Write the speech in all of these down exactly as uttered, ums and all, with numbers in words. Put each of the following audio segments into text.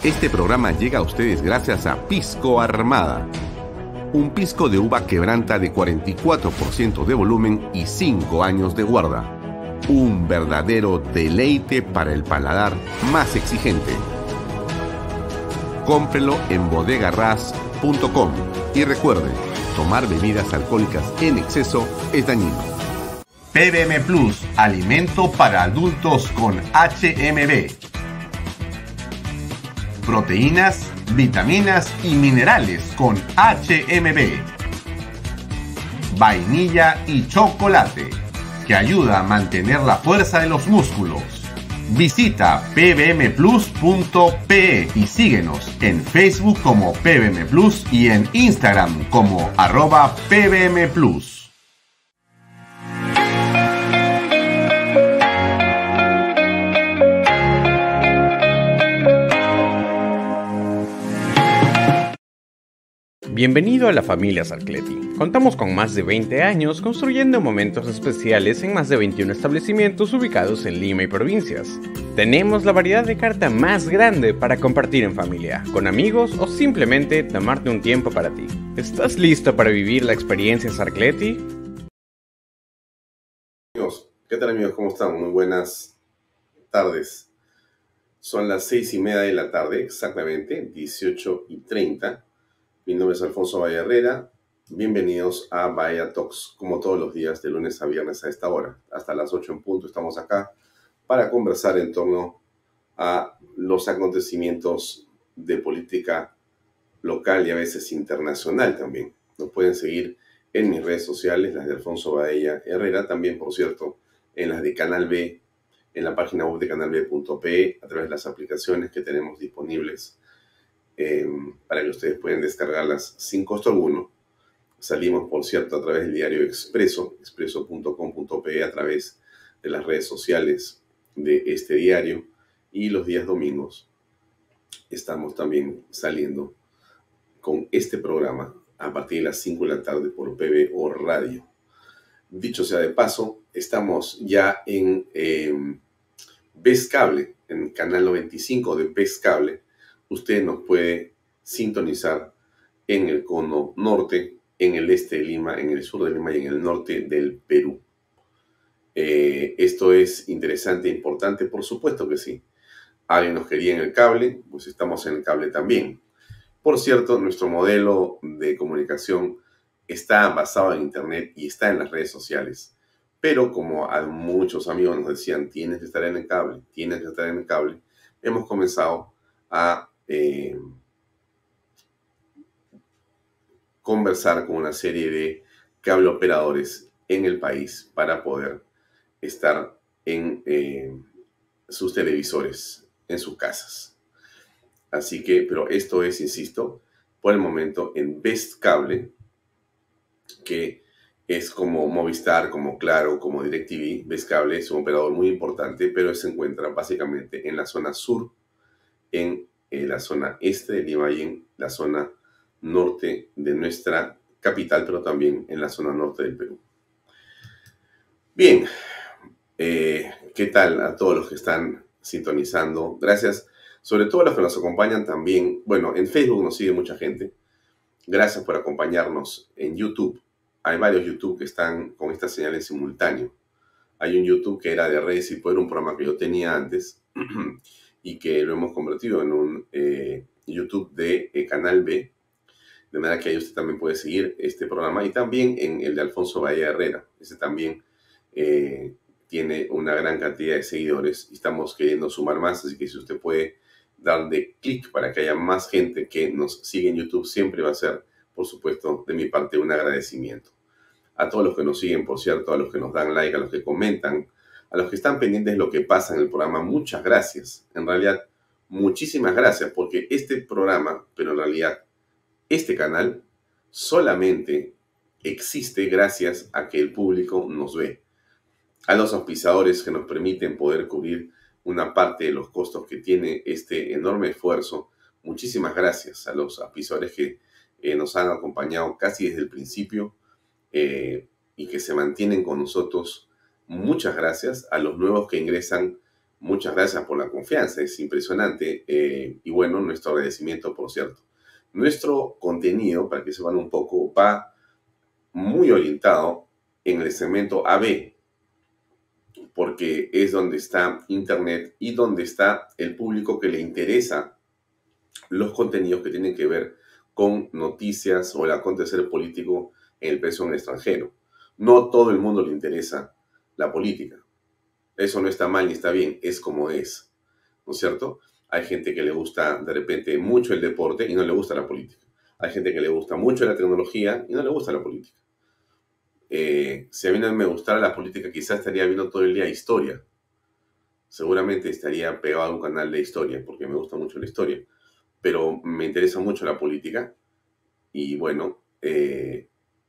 Este programa llega a ustedes gracias a Pisco Armada. Un pisco de uva quebranta de cuarenta y cuatro por ciento de volumen y cinco años de guarda. Un verdadero deleite para el paladar más exigente. Cómprelo en bodegarras punto com y recuerde, tomar bebidas alcohólicas en exceso es dañino. P B M Plus, alimento para adultos con H M B. Proteínas, vitaminas y minerales con H M B. Vainilla y chocolate, que ayuda a mantener la fuerza de los músculos. Visita p b m plus punto p e y síguenos en Facebook como P B M Plus y en Instagram como arroba P B M Plus. Bienvenido a la familia Sarcleti. Contamos con más de veinte años construyendo momentos especiales en más de veintiún establecimientos ubicados en Lima y provincias. Tenemos la variedad de carta más grande para compartir en familia, con amigos o simplemente tomarte un tiempo para ti. ¿Estás listo para vivir la experiencia Sarcleti? Amigos, ¿qué tal amigos? ¿Cómo están? Muy buenas tardes. Son las seis y media de la tarde, exactamente, dieciocho y treinta. Mi nombre es Alfonso Valle Herrera. Bienvenidos a Bahía Talks, como todos los días, de lunes a viernes a esta hora. Hasta las ocho en punto estamos acá para conversar en torno a los acontecimientos de política local y a veces internacional también. Nos pueden seguir en mis redes sociales, las de Alfonso Baella Herrera, también, por cierto, en las de Canal B, en la página web de canal b punto p e, a través de las aplicaciones que tenemos disponibles Eh, para que ustedes puedan descargarlas sin costo alguno. Salimos, por cierto, a través del diario Expreso, expreso punto com punto p e, a través de las redes sociales de este diario, y los días domingos estamos también saliendo con este programa a partir de las cinco de la tarde por P B O Radio. Dicho sea de paso, estamos ya en eh, Best Cable, en Canal noventa y cinco de Best Cable. Usted nos puede sintonizar en el cono norte, en el este de Lima, en el sur de Lima y en el norte del Perú. Eh, esto es interesante e importante, por supuesto que sí. Alguien nos quería en el cable, pues estamos en el cable también. Por cierto, nuestro modelo de comunicación está basado en Internet y está en las redes sociales. Pero como a muchos amigos nos decían, tienes que estar en el cable, tienes que estar en el cable, hemos comenzado a Eh, conversar con una serie de cable operadores en el país para poder estar en eh, sus televisores, en sus casas. Así que, pero esto es, insisto, por el momento en Best Cable, que es como Movistar, como Claro, como DirecTV. Best Cable es un operador muy importante, pero se encuentra básicamente en la zona sur, en en la zona este de Lima y en la zona norte de nuestra capital, pero también en la zona norte del Perú. Bien, eh, ¿qué tal a todos los que están sintonizando? Gracias, sobre todo a los que nos acompañan también. Bueno, en Facebook nos sigue mucha gente. Gracias por acompañarnos en YouTube. Hay varios YouTube que están con esta señal en simultáneo. Hay un YouTube que era de Redes y Poder, un programa que yo tenía antes, y que lo hemos convertido en un eh, YouTube de eh, Canal B, de manera que ahí usted también puede seguir este programa, y también en el de Alfonso Bahía Herrera. Ese también eh, tiene una gran cantidad de seguidores y estamos queriendo sumar más, así que si usted puede darle clic para que haya más gente que nos siga en YouTube, siempre va a ser, por supuesto, de mi parte un agradecimiento. A todos los que nos siguen, por cierto, a los que nos dan like, a los que comentan, a los que están pendientes de lo que pasa en el programa, muchas gracias. En realidad, muchísimas gracias, porque este programa, pero en realidad este canal, solamente existe gracias a que el público nos ve. A los auspiciadores que nos permiten poder cubrir una parte de los costos que tiene este enorme esfuerzo, muchísimas gracias a los auspiciadores que eh, nos han acompañado casi desde el principio eh, y que se mantienen con nosotros. Muchas gracias a los nuevos que ingresan Muchas gracias por la confianza, es impresionante. Eh, y bueno, nuestro agradecimiento, por cierto. Nuestro contenido, para que sepan un poco, va muy orientado en el segmento A B, porque es donde está Internet y donde está el público que le interesa los contenidos que tienen que ver con noticias o el acontecer político en el país o en el extranjero. No todo el mundo le interesa la política. Eso no está mal ni está bien, es como es, ¿no es cierto? Hay gente que le gusta de repente mucho el deporte y no le gusta la política. Hay gente que le gusta mucho la tecnología y no le gusta la política. Eh, si a mí no me gustara la política, quizás estaría viendo todo el día historia. Seguramente estaría pegado a un canal de historia, porque me gusta mucho la historia. Pero me interesa mucho la política y bueno, eh,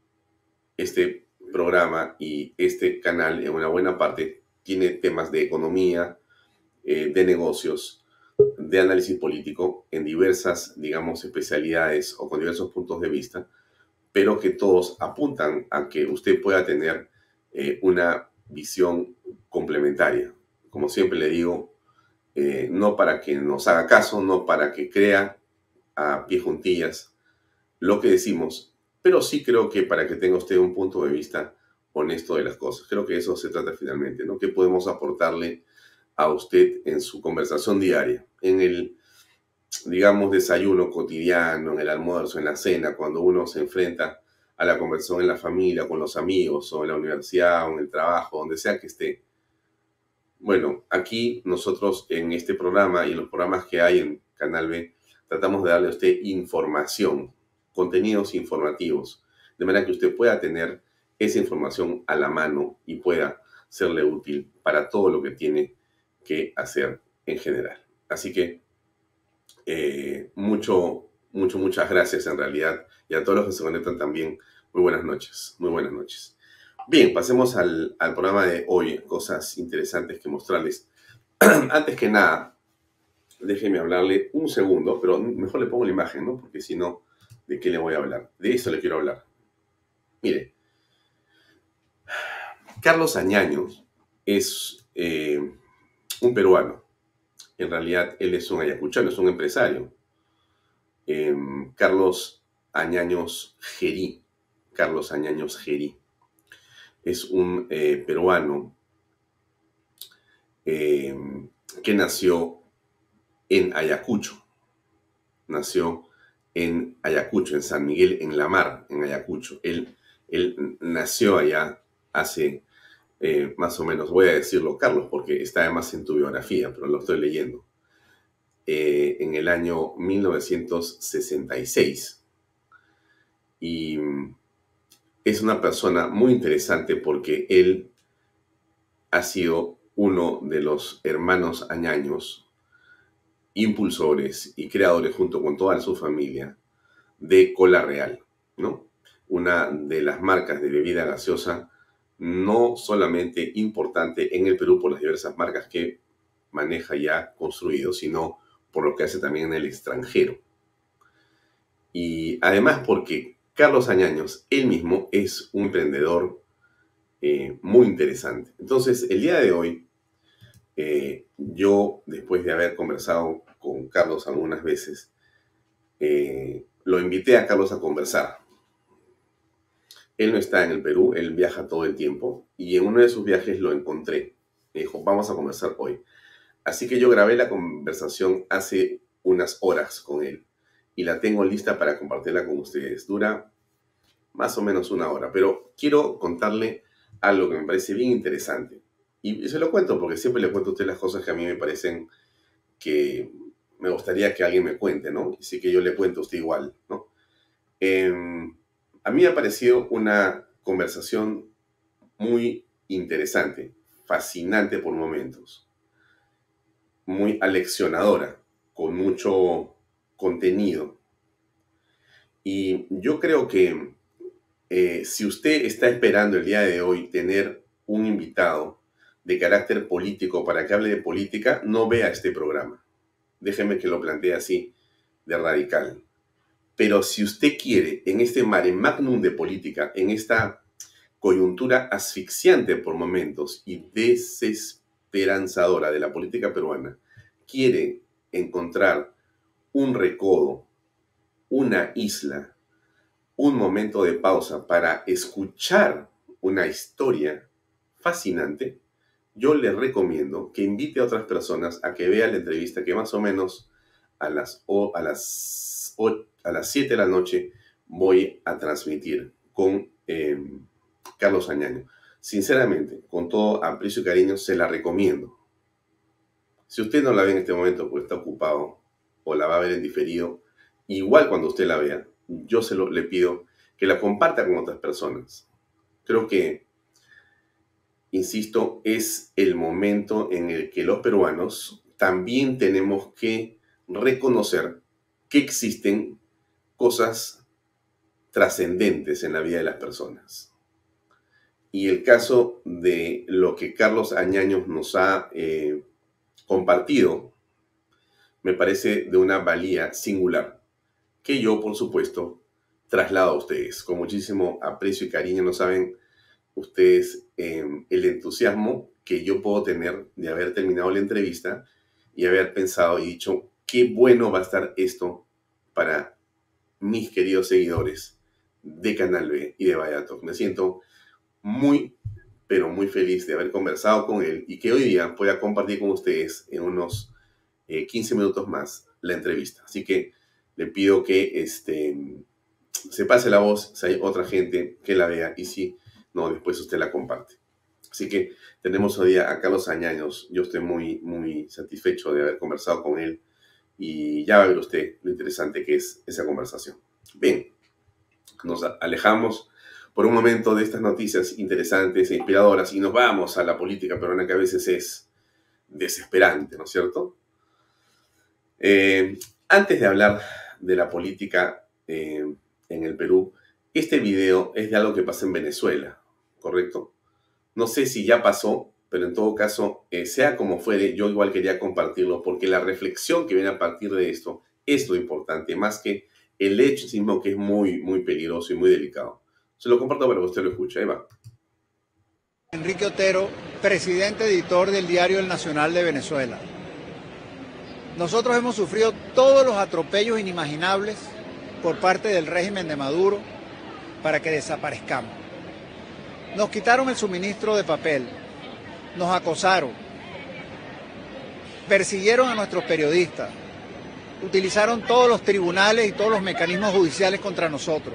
este programa y este canal en una buena parte tiene temas de economía, eh, de negocios, de análisis político en diversas, digamos, especialidades o con diversos puntos de vista, pero que todos apuntan a que usted pueda tener eh, una visión complementaria. Como siempre le digo, eh, no para que nos haga caso, no para que crea a pie juntillas lo que decimos, pero sí creo que para que tenga usted un punto de vista honesto de las cosas. Creo que eso se trata finalmente, ¿no? ¿Qué podemos aportarle a usted en su conversación diaria, en el, digamos, desayuno cotidiano, en el almuerzo, en la cena, cuando uno se enfrenta a la conversación en la familia, con los amigos, o en la universidad, o en el trabajo, donde sea que esté? Bueno, aquí nosotros en este programa y en los programas que hay en Canal B, tratamos de darle a usted información, contenidos informativos, de manera que usted pueda tener esa información a la mano y pueda serle útil para todo lo que tiene que hacer en general. Así que eh, mucho, mucho, muchas gracias en realidad, y a todos los que se conectan también, muy buenas noches, muy buenas noches. Bien, pasemos al, al programa de hoy, cosas interesantes que mostrarles. Antes que nada, déjeme hablarle un segundo, pero mejor le pongo la imagen, ¿no? Porque si no, ¿de qué le voy a hablar? De eso le quiero hablar. Mire, Carlos Añaños es eh, un peruano. En realidad, él es un ayacuchano, es un empresario. Eh, Carlos Añaños Gerí. Carlos Añaños Gerí. Es un eh, peruano eh, que nació en Ayacucho. Nació en Ayacucho, en San Miguel, en la Mar, en Ayacucho. Él, él nació allá hace eh, más o menos, voy a decirlo, Carlos, porque está además en tu biografía, pero lo estoy leyendo, eh, en el año mil novecientos sesenta y seis. Y es una persona muy interesante porque él ha sido uno de los hermanos Añaños, impulsores y creadores junto con toda su familia de Cola Real, ¿no? Una de las marcas de bebida gaseosa no solamente importante en el Perú por las diversas marcas que maneja ya construido, sino por lo que hace también en el extranjero. Y además porque Carlos Añaños, él mismo, es un emprendedor eh, muy interesante. Entonces, el día de hoy, eh, yo, después de haber conversado con Carlos algunas veces, eh, lo invité a Carlos a conversar. Él no está en el Perú, él viaja todo el tiempo, y en uno de sus viajes lo encontré. Me dijo, vamos a conversar hoy. Así que yo grabé la conversación hace unas horas con él, y la tengo lista para compartirla con ustedes. Dura más o menos una hora, pero quiero contarle algo que me parece bien interesante. Y se lo cuento porque siempre le cuento a usted las cosas que a mí me parecen que me gustaría que alguien me cuente, ¿no? Así que yo le cuento a usted igual, ¿no? Eh, a mí me ha parecido una conversación muy interesante, fascinante por momentos, muy aleccionadora, con mucho contenido. Y yo creo que eh, si usted está esperando el día de hoy tener un invitado de carácter político para que hable de política, no vea este programa. Déjeme que lo plantee así, de radical. Pero si usted quiere, en este mare magnum de política, en esta coyuntura asfixiante por momentos y desesperante esperanzadora de la política peruana quiere encontrar un recodo, una isla, un momento de pausa para escuchar una historia fascinante, yo le recomiendo que invite a otras personas a que vean la entrevista que más o menos a las, o, a las, o, a las siete de la noche voy a transmitir con eh, Carlos Añaño. Sinceramente, con todo aprecio y cariño, se la recomiendo. Si usted no la ve en este momento porque está ocupado o la va a ver en diferido, igual cuando usted la vea, yo se lo, le pido que la comparta con otras personas. Creo que, insisto, es el momento en el que los peruanos también tenemos que reconocer que existen cosas trascendentes en la vida de las personas. Y el caso de lo que Carlos Añaños nos ha eh, compartido me parece de una valía singular, que yo, por supuesto, traslado a ustedes. Con muchísimo aprecio y cariño, no saben ustedes eh, el entusiasmo que yo puedo tener de haber terminado la entrevista y haber pensado y dicho, qué bueno va a estar esto para mis queridos seguidores de Canal B y de Vaya Talk. Me siento muy, pero muy feliz de haber conversado con él y que hoy día pueda compartir con ustedes en unos eh, quince minutos más la entrevista. Así que le pido que este, se pase la voz si hay otra gente que la vea y si no, después usted la comparte. Así que tenemos hoy día a Carlos Añaños. Yo estoy muy, muy satisfecho de haber conversado con él y ya va a ver usted lo interesante que es esa conversación. Bien, nos alejamos por un momento de estas noticias interesantes e inspiradoras y nos vamos a la política peruana, que a veces es desesperante, ¿no es cierto? Eh, antes de hablar de la política eh, en el Perú, este video es de algo que pasa en Venezuela, ¿correcto? No sé si ya pasó, pero en todo caso, eh, sea como fuere, yo igual quería compartirlo porque la reflexión que viene a partir de esto es lo importante, más que el hecho mismo, que es muy, muy peligroso y muy delicado. Se lo comparto para que usted lo escuche. Ahí va. Enrique Otero, presidente editor del diario El Nacional de Venezuela. Nosotros hemos sufrido todos los atropellos inimaginables por parte del régimen de Maduro para que desaparezcamos. Nos quitaron el suministro de papel, nos acosaron, persiguieron a nuestros periodistas, utilizaron todos los tribunales y todos los mecanismos judiciales contra nosotros.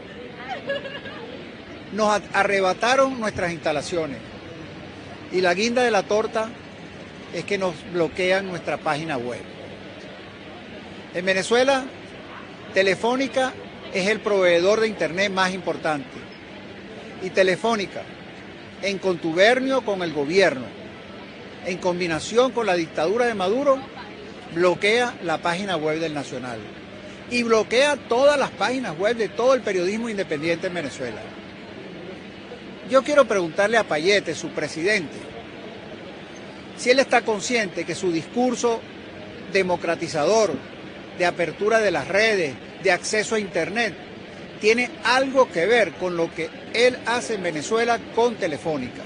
Nos arrebataron nuestras instalaciones y la guinda de la torta es que nos bloquean nuestra página web. En Venezuela, Telefónica es el proveedor de internet más importante y Telefónica, en contubernio con el gobierno, en combinación con la dictadura de Maduro, bloquea la página web del Nacional y bloquea todas las páginas web de todo el periodismo independiente en Venezuela. Yo quiero preguntarle a Payete, su presidente, si él está consciente que su discurso democratizador, de apertura de las redes, de acceso a Internet, tiene algo que ver con lo que él hace en Venezuela con Telefónica.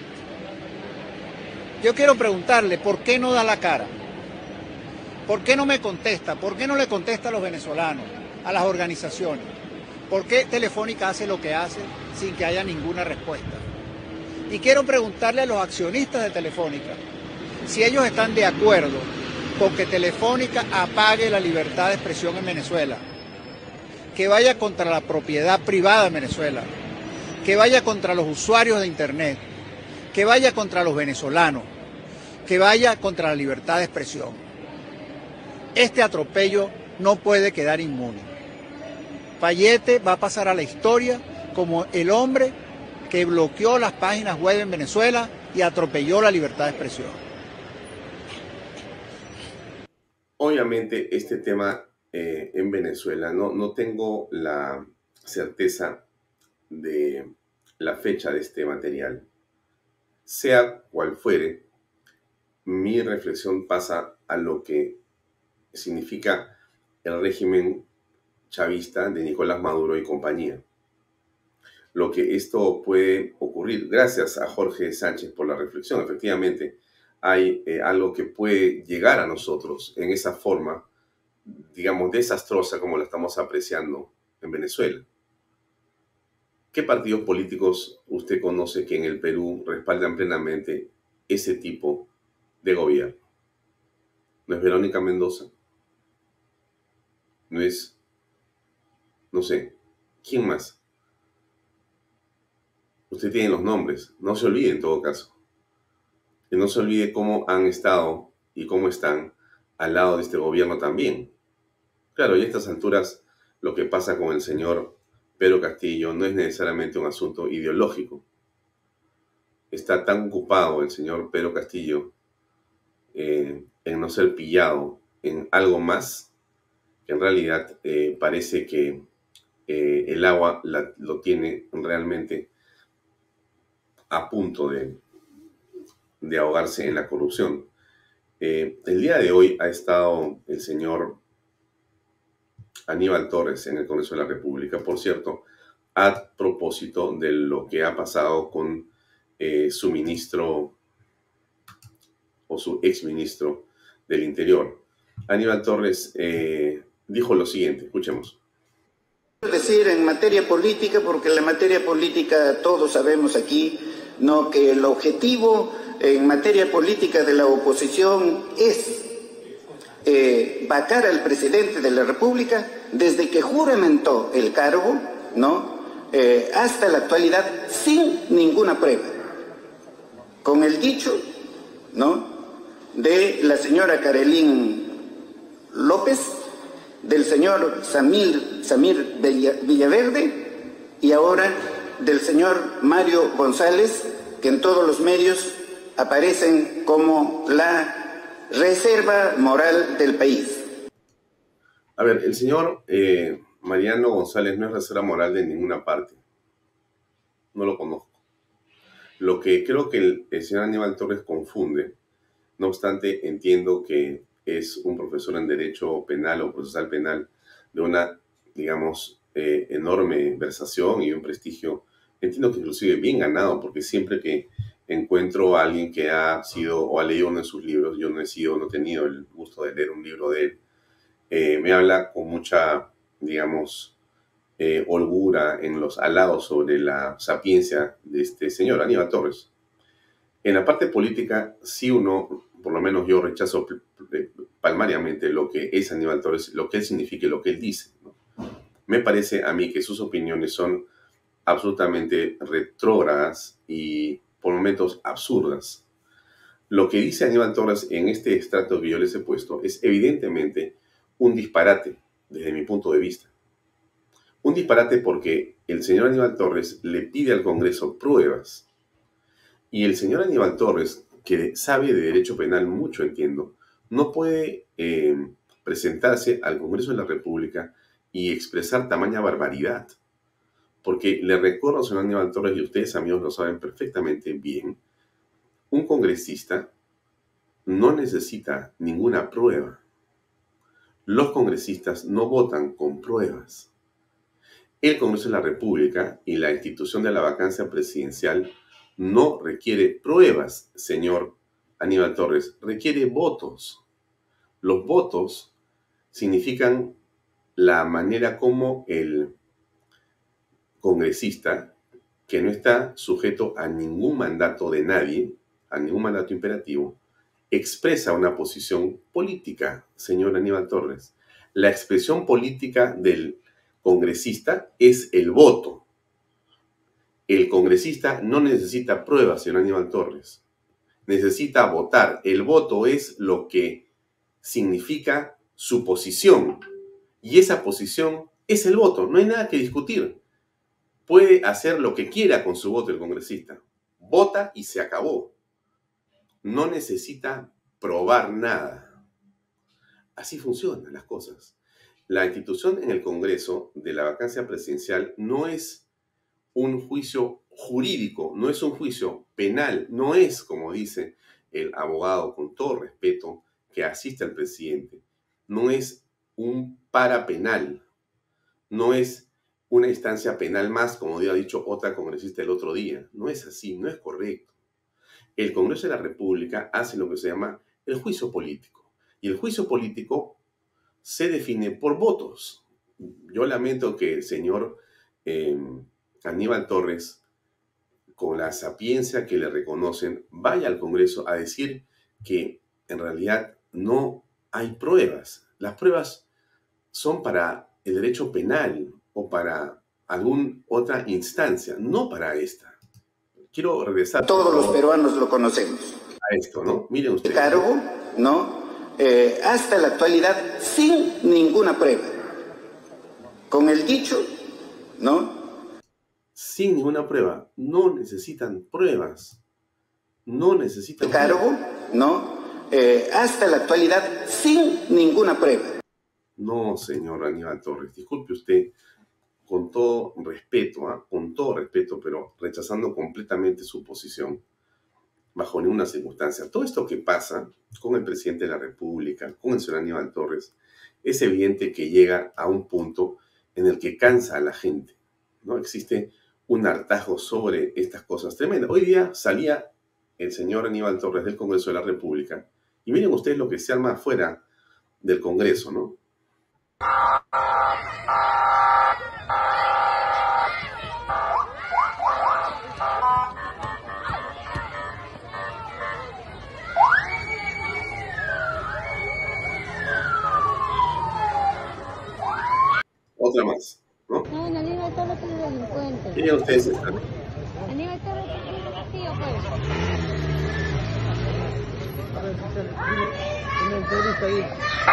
Yo quiero preguntarle por qué no da la cara, por qué no me contesta, por qué no le contesta a los venezolanos, a las organizaciones, por qué Telefónica hace lo que hace sin que haya ninguna respuesta. Y quiero preguntarle a los accionistas de Telefónica si ellos están de acuerdo con que Telefónica apague la libertad de expresión en Venezuela, que vaya contra la propiedad privada en Venezuela, que vaya contra los usuarios de Internet, que vaya contra los venezolanos, que vaya contra la libertad de expresión. Este atropello no puede quedar inmune. Payete va a pasar a la historia como el hombre que bloqueó las páginas web en Venezuela y atropelló la libertad de expresión. Obviamente este tema eh, en Venezuela, no, no tengo la certeza de la fecha de este material. Sea cual fuere, mi reflexión pasa a lo que significa el régimen chavista de Nicolás Maduro y compañía. Lo que esto puede ocurrir, gracias a Jorge Sánchez por la reflexión. Efectivamente, hay eh, algo que puede llegar a nosotros en esa forma, digamos, desastrosa como la estamos apreciando en Venezuela. ¿Qué partidos políticos usted conoce que en el Perú respaldan plenamente ese tipo de gobierno? ¿No es Verónica Mendoza? ¿No es, no sé, quién más? Usted tiene los nombres, no se olvide en todo caso. Que no se olvide cómo han estado y cómo están al lado de este gobierno también. Claro, y a estas alturas lo que pasa con el señor Pedro Castillo no es necesariamente un asunto ideológico. Está tan ocupado el señor Pedro Castillo eh, en no ser pillado en algo más, que en realidad eh, parece que eh, el agua la, lo tiene realmente a punto de, de ahogarse en la corrupción. Eh, el día de hoy ha estado el señor Aníbal Torres en el Congreso de la República, por cierto, a propósito de lo que ha pasado con eh, su ministro o su exministro del Interior. Aníbal Torres eh, dijo lo siguiente, escuchemos. Decir en materia política, porque en la materia política todos sabemos aquí, ¿no?, que el objetivo en materia política de la oposición es eh, vacar al presidente de la República desde que juramentó el cargo, ¿no?, eh, hasta la actualidad sin ninguna prueba. Con el dicho, ¿no?, de la señora Carolín López, del señor Samir, Samir Villaverde y ahora del señor Mario González, que en todos los medios aparecen como la reserva moral del país. A ver, el señor eh, Mariano González no es reserva moral de ninguna parte. No lo conozco. Lo que creo que el, el señor Aníbal Torres confunde, no obstante, entiendo que es un profesor en Derecho Penal o Procesal Penal de una, digamos, eh, enorme versación y un prestigio, entiendo que inclusive bien ganado, porque siempre que encuentro a alguien que ha sido o ha leído uno de sus libros, yo no he sido, no he tenido el gusto de leer un libro de él, eh, me habla con mucha, digamos, eh, holgura en los alados sobre la sapiencia de este señor, Aníbal Torres. En la parte política, sí uno, por lo menos yo rechazo palmariamente lo que es Aníbal Torres, lo que él significa y lo que él dice, ¿no? Me parece a mí que sus opiniones son absolutamente retrógradas y por momentos absurdas. Lo que dice Aníbal Torres en este extracto que yo les he puesto es evidentemente un disparate desde mi punto de vista. Un disparate porque el señor Aníbal Torres le pide al Congreso pruebas. Y el señor Aníbal Torres, que sabe de derecho penal mucho, entiendo, no puede eh, presentarse al Congreso de la República y expresar tamaña barbaridad. Porque le recuerdo al señor Aníbal Torres, y ustedes amigos lo saben perfectamente bien, un congresista no necesita ninguna prueba. Los congresistas no votan con pruebas. El Congreso de la República y la institución de la vacancia presidencial no requiere pruebas, señor Aníbal Torres, requiere votos. Los votos significan la manera como el congresista, que no está sujeto a ningún mandato de nadie, a ningún mandato imperativo, expresa una posición política, señor Aníbal Torres. La expresión política del congresista es el voto. El congresista no necesita pruebas, señor Aníbal Torres. Necesita votar. El voto es lo que significa su posición. Y esa posición es el voto. No hay nada que discutir. Puede hacer lo que quiera con su voto el congresista. Vota y se acabó. No necesita probar nada. Así funcionan las cosas. La institución en el Congreso de la vacancia presidencial no es un juicio jurídico, no es un juicio penal, no es, como dice el abogado, con todo respeto, que asiste al presidente. No es un parapenal, no es una instancia penal más, como había dicho otra congresista el otro día. No es así, no es correcto. el Congreso de la República hace lo que se llama el juicio político. Y el juicio político se define por votos. Yo lamento que el señor eh, Aníbal Torres, con la sapiencia que le reconocen, vaya al Congreso a decir que en realidad no hay pruebas. Las pruebas son para el derecho penal o para alguna otra instancia, no para esta. Quiero regresar. Todos los peruanos lo conocemos. A esto, ¿no? Miren ustedes. Cargo, ¿no? Eh, hasta la actualidad, sin ninguna prueba. Con el dicho, ¿no? Sin ninguna prueba. No necesitan pruebas. No necesitan Cargo, pruebas. ¿no? Eh, hasta la actualidad, sin ninguna prueba. No, señor Aníbal Torres, disculpe usted, con todo respeto, ¿eh? con todo respeto, pero rechazando completamente su posición, bajo ninguna circunstancia. Todo esto que pasa con el presidente de la República, con el señor Aníbal Torres, es evidente que llega a un punto en el que cansa a la gente, ¿no? Existe un hartazgo sobre estas cosas tremendas. Hoy día salía el señor Aníbal Torres del Congreso de la República y miren ustedes lo que se arma afuera del Congreso, ¿no? Otra más, ¿no? No, en Aníbal Torres es un delincuente. Miren ustedes están. Aníbal Torres es un vacío, pues. Una entrevista ahí.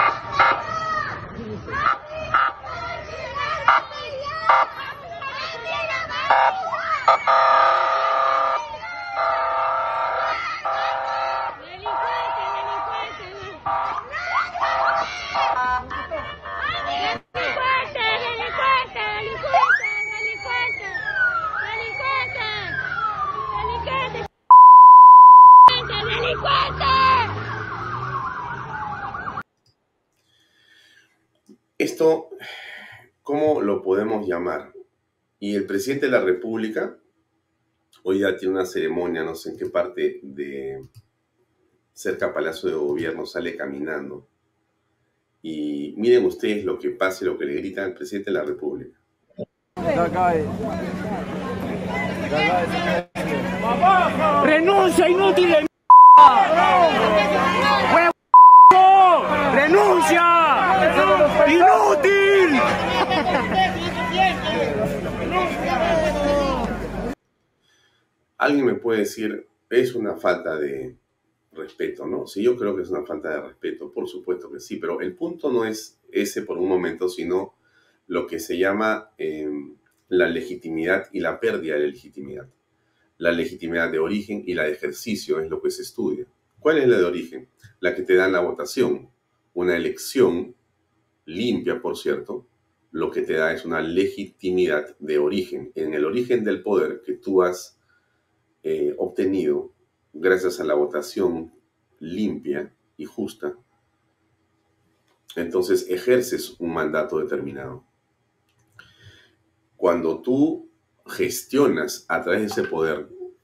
Esto, ¿cómo lo podemos llamar? Y el presidente de la República hoy ya tiene una ceremonia, no sé en qué parte de cerca a Palacio de Gobierno, sale caminando. Y miren ustedes lo que pasa y lo que le grita al presidente de la República. ¡Renuncia, inútil de m***! ¡Renuncia! ¡Inútil! Alguien me puede decir, es una falta de respeto, ¿no? Sí, yo creo que es una falta de respeto, por supuesto que sí, pero el punto no es ese por un momento, sino lo que se llama eh, la legitimidad y la pérdida de la legitimidad. La legitimidad de origen y la de ejercicio es lo que se estudia. ¿Cuál es la de origen? La que te dan la votación. Una elección limpia, por cierto, lo que te da es una legitimidad de origen. En el origen del poder que tú has eh, obtenido gracias a la votación limpia y justa, entonces ejerces un mandato determinado. Cuando tú gestionas a través de ese poder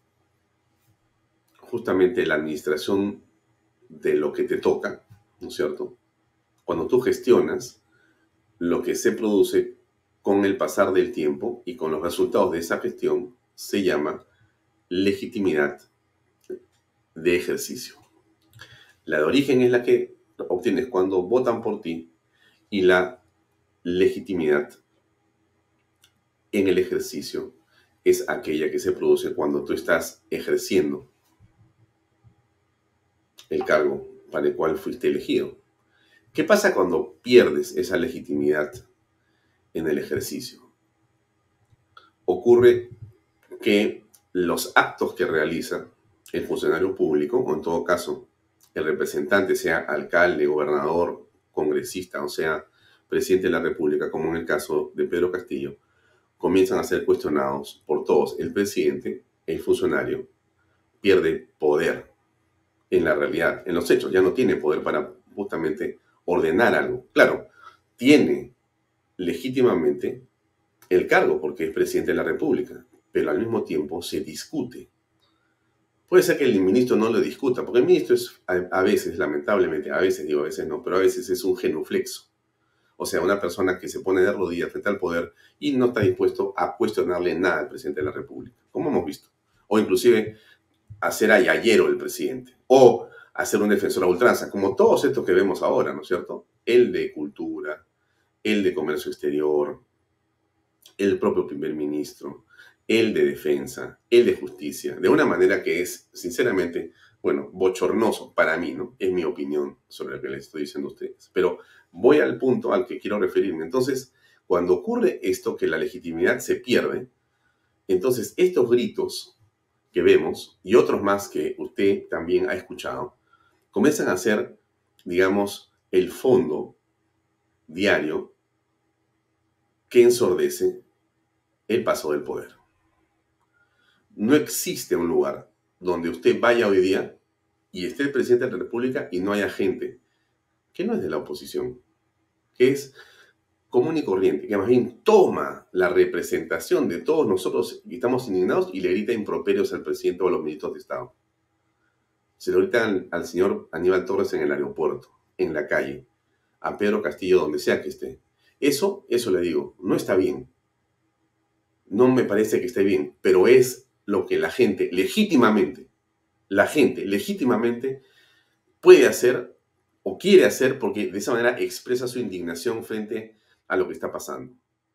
justamente la administración de lo que te toca, ¿no es cierto? Cuando tú gestionas, lo que se produce con el pasar del tiempo y con los resultados de esa gestión se llama legitimidad de ejercicio. La de origen es la que obtienes cuando votan por ti y la legitimidad en el ejercicio es aquella que se produce cuando tú estás ejerciendo el cargo para el cual fuiste elegido. ¿Qué pasa cuando pierdes esa legitimidad en el ejercicio? Ocurre que los actos que realiza el funcionario público, o en todo caso el representante, sea alcalde, gobernador, congresista, o sea, presidente de la República, como en el caso de Pedro Castillo, comienzan a ser cuestionados por todos. El presidente, el funcionario, pierde poder en la realidad, en los hechos. Ya no tiene poder para justamente ordenar algo. Claro, tiene legítimamente el cargo porque es presidente de la República, pero al mismo tiempo se discute Puede ser que el ministro no lo discuta, porque el ministro es a, a veces, lamentablemente, a veces digo a veces no, pero a veces es un genuflexo. O sea, una persona que se pone de rodillas frente al poder y no está dispuesto a cuestionarle nada al presidente de la República, como hemos visto. O inclusive hacer a yayero el presidente, o hacer un defensor a ultranza, como todos estos que vemos ahora, ¿no es cierto? El de cultura, el de comercio exterior, el propio primer ministro, el de defensa, el de justicia, de una manera que es, sinceramente, bueno, bochornoso para mí, ¿no? Es mi opinión sobre lo que les estoy diciendo a ustedes. Pero voy al punto al que quiero referirme. Entonces, cuando ocurre esto, que la legitimidad se pierde, entonces estos gritos que vemos, y otros más que usted también ha escuchado, comienzan a ser, digamos, el fondo diario que ensordece el paso del poder. No existe un lugar donde usted vaya hoy día y esté el presidente de la República y no haya gente que no es de la oposición, que es común y corriente, que más bien toma la representación de todos nosotros y estamos indignados y le grita improperios al presidente o a los ministros de Estado. Se lo grita al, al señor Aníbal Torres en el aeropuerto, en la calle, a Pedro Castillo, donde sea que esté. Eso, eso le digo, no está bien. No me parece que esté bien, pero es lo que la gente legítimamente, la gente legítimamente puede hacer o quiere hacer porque de esa manera expresa su indignación frente a lo que está pasando.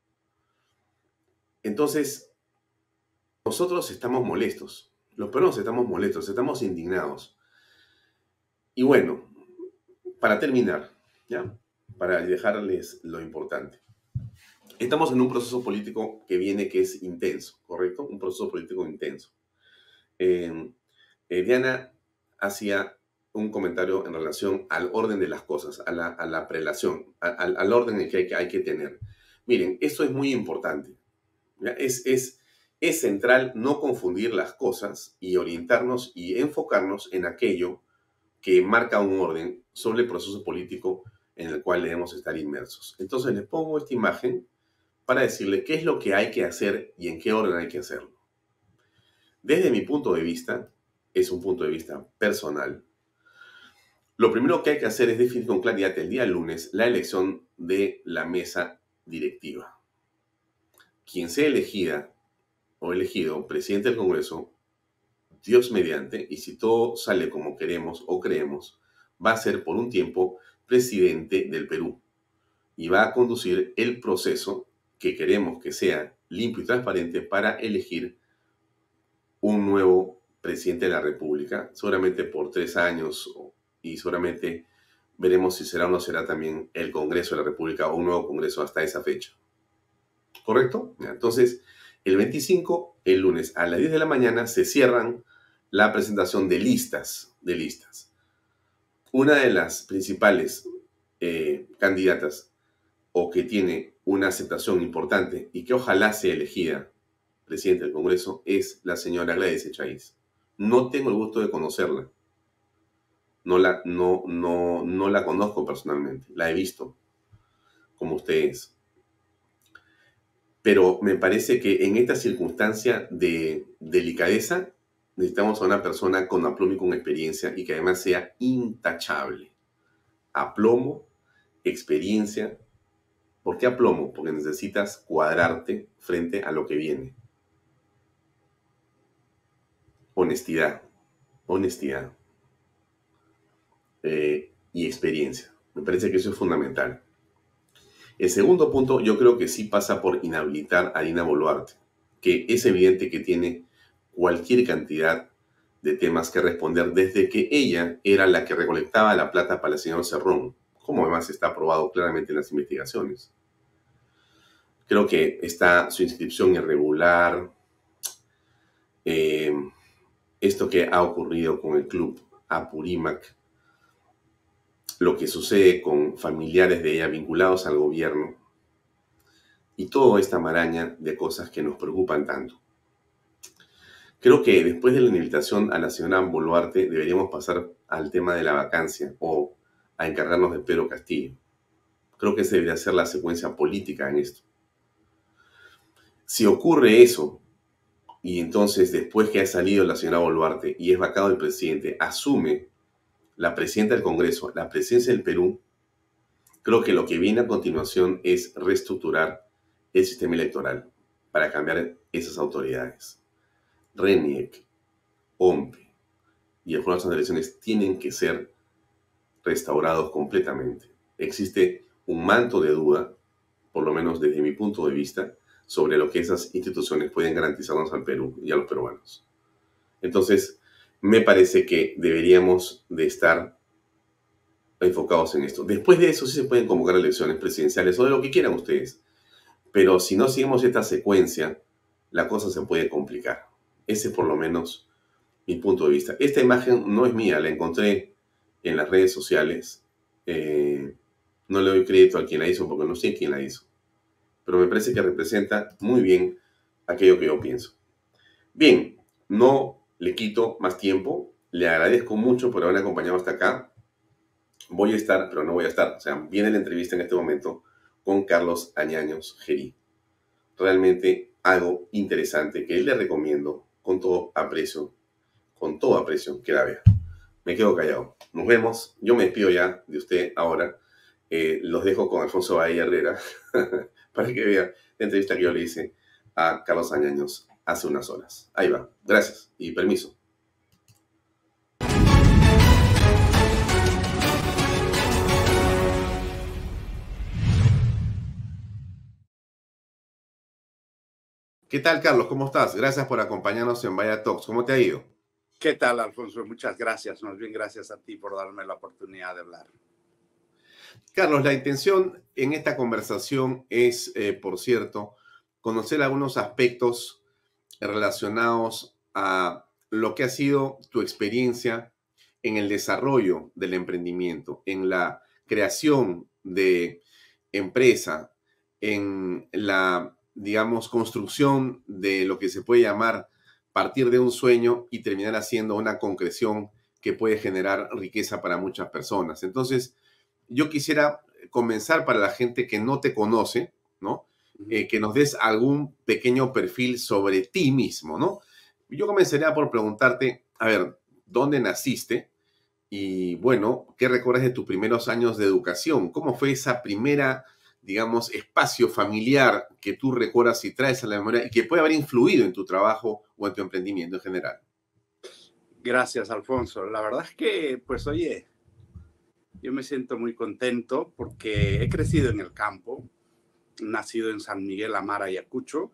Entonces, nosotros estamos molestos, los peruanos estamos molestos, estamos indignados. Y bueno, para terminar, ¿ya? Para dejarles lo importante. Estamos en un proceso político que viene que es intenso, ¿correcto? Un proceso político intenso. Eh, eh, Diana hacía un comentario en relación al orden de las cosas, a la, a la prelación, a, al, al orden que hay, que hay que tener. Miren, esto es muy importante. ¿Ya? Es, es, es central no confundir las cosas y orientarnos y enfocarnos en aquello que marca un orden sobre el proceso político en el cual debemos estar inmersos. Entonces les pongo esta imagen para decirle qué es lo que hay que hacer y en qué orden hay que hacerlo. Desde mi punto de vista, es un punto de vista personal, lo primero que hay que hacer es definir con claridad el día lunes la elección de la mesa directiva. Quien sea elegida o elegido presidente del Congreso, Dios mediante, y si todo sale como queremos o creemos, va a ser por un tiempo presidente del Perú y va a conducir el proceso que queremos que sea limpio y transparente para elegir un nuevo presidente de la República, seguramente por tres años, y seguramente veremos si será o no será también el Congreso de la República o un nuevo Congreso hasta esa fecha. ¿Correcto? Entonces, el veinticinco, el lunes a las diez de la mañana, se cierran la presentación de listas, de listas. Una de las principales eh, candidatas o que tiene una aceptación importante y que ojalá sea elegida presidente del Congreso es la señora Gladys Echaíz. No tengo el gusto de conocerla. No la, no, no, no la conozco personalmente. La he visto, como ustedes. Pero me parece que en esta circunstancia de delicadeza necesitamos a una persona con aplomo y con experiencia y que además sea intachable. Aplomo, experiencia. ¿Por qué aplomo? Porque necesitas cuadrarte frente a lo que viene. Honestidad, honestidad eh, y experiencia. Me parece que eso es fundamental. El segundo punto yo creo que sí pasa por inhabilitar a Dina Boluarte, que es evidente que tiene cualquier cantidad de temas que responder desde que ella era la que recolectaba la plata para el señor Cerrón, como además está aprobado claramente en las investigaciones. Creo que está su inscripción irregular, eh, esto que ha ocurrido con el club Apurímac, lo que sucede con familiares de ella vinculados al gobierno y toda esta maraña de cosas que nos preocupan tanto. Creo que después de la invitación a la señora Boluarte deberíamos pasar al tema de la vacancia o a encargarnos de Pedro Castillo. Creo que esa debería ser la secuencia política en esto. Si ocurre eso, y entonces después que ha salido la señora Boluarte y es vacado el presidente, asume la presidenta del Congreso, la presidencia del Perú, creo que lo que viene a continuación es reestructurar el sistema electoral para cambiar esas autoridades. RENIEC, OMPE y el Jurado de Elecciones tienen que ser restaurados completamente. Existe un manto de duda, por lo menos desde mi punto de vista, sobre lo que esas instituciones pueden garantizarnos al Perú y a los peruanos. Entonces, me parece que deberíamos de estar enfocados en esto. Después de eso sí se pueden convocar elecciones presidenciales o de lo que quieran ustedes. Pero si no seguimos esta secuencia, la cosa se puede complicar. Ese es por lo menos mi punto de vista. Esta imagen no es mía, la encontré en las redes sociales. Eh, no le doy crédito a quien la hizo porque no sé quién la hizo. Pero me parece que representa muy bien aquello que yo pienso. Bien, no le quito más tiempo. Le agradezco mucho por haber acompañado hasta acá. Voy a estar, pero no voy a estar. O sea, viene la entrevista en este momento con Carlos Añaños Gerí. Realmente algo interesante que le recomiendo con todo aprecio, con todo aprecio que la vea. Me quedo callado. Nos vemos. Yo me despido ya de usted ahora. Eh, los dejo con Alfonso Bahía Herrera para que vea la entrevista que yo le hice a Carlos Añaños hace unas horas. Ahí va. Gracias y permiso. ¿Qué tal, Carlos? ¿Cómo estás? Gracias por acompañarnos en Vaya Talks. ¿Cómo te ha ido? ¿Qué tal, Alfonso? Muchas gracias. Más bien gracias a ti por darme la oportunidad de hablar. Carlos, la intención en esta conversación es, eh, por cierto, conocer algunos aspectos relacionados a lo que ha sido tu experiencia en el desarrollo del emprendimiento, en la creación de empresa, en la, digamos, construcción de lo que se puede llamar partir de un sueño y terminar haciendo una concreción que puede generar riqueza para muchas personas. Entonces, yo quisiera comenzar para la gente que no te conoce, ¿no? Eh, que nos des algún pequeño perfil sobre ti mismo, ¿no? Yo comenzaría por preguntarte, a ver, ¿dónde naciste? Y bueno, ¿qué recuerdas de tus primeros años de educación? ¿Cómo fue esa primera, digamos, espacio familiar que tú recuerdas y traes a la memoria y que puede haber influido en tu trabajo o en tu emprendimiento en general? Gracias, Alfonso. La verdad es que, pues, oye, yo me siento muy contento porque he crecido en el campo, nacido en San Miguel Amar, Ayacucho,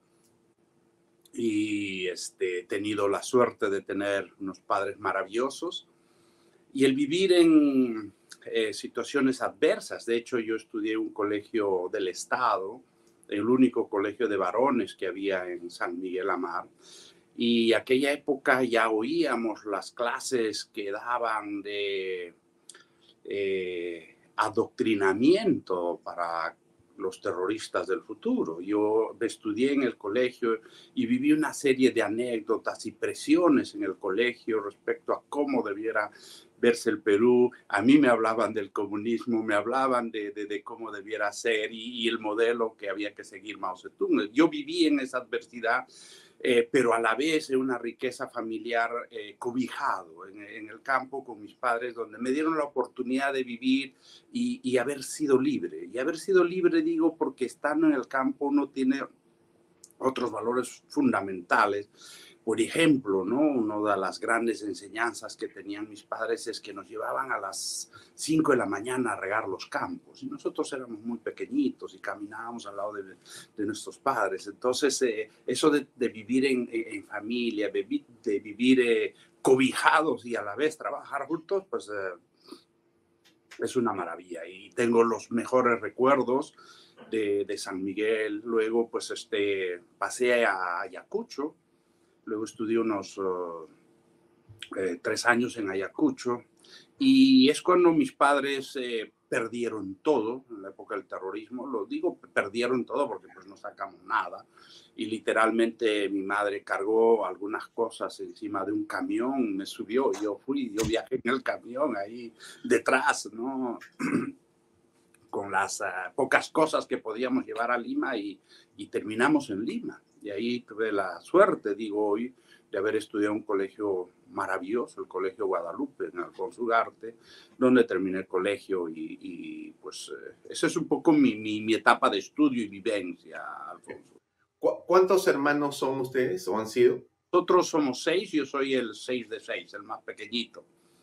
y este, he tenido la suerte de tener unos padres maravillosos. Y el vivir en eh, situaciones adversas, de hecho yo estudié un colegio del Estado, el único colegio de varones que había en San Miguel Amar, y aquella época ya oíamos las clases que daban de eh, adoctrinamiento para los terroristas del futuro. Yo estudié en el colegio y viví una serie de anécdotas y presiones en el colegio respecto a cómo debiera verse el Perú. A mí me hablaban del comunismo, me hablaban de, de, de cómo debiera ser y, y el modelo que había que seguir Mao Zedong. Yo viví en esa adversidad, eh, pero a la vez en una riqueza familiar eh, cobijado en, en el campo con mis padres, donde me dieron la oportunidad de vivir y, y haber sido libre. Y haber sido libre, digo, porque estando en el campo uno tiene otros valores fundamentales. Por ejemplo, ¿no? Una de las grandes enseñanzas que tenían mis padres es que nos llevaban a las cinco de la mañana a regar los campos. Y nosotros éramos muy pequeñitos y caminábamos al lado de, de nuestros padres. Entonces, eh, eso de, de vivir en, en familia, de, de vivir eh, cobijados y a la vez trabajar juntos, pues eh, es una maravilla. Y tengo los mejores recuerdos de, de San Miguel. Luego, pues, este, pasé a Ayacucho. Luego estudié unos uh, eh, tres años en Ayacucho y es cuando mis padres eh, perdieron todo, en la época del terrorismo. Lo digo, perdieron todo porque pues no sacamos nada. Y literalmente mi madre cargó algunas cosas encima de un camión, me subió, yo fui, yo viajé en el camión ahí detrás, ¿no? con las uh, pocas cosas que podíamos llevar a Lima y, y terminamos en Lima. Y ahí tuve la suerte, digo hoy, de haber estudiado en un colegio maravilloso, el Colegio Guadalupe, en Alfonso Ugarte, donde terminé el colegio y, y pues eh, esa es un poco mi, mi, mi etapa de estudio y vivencia, Alfonso. ¿Cu ¿Cuántos hermanos son ustedes o han sido? Nosotros somos seis, yo soy el seis de seis, el más pequeñito.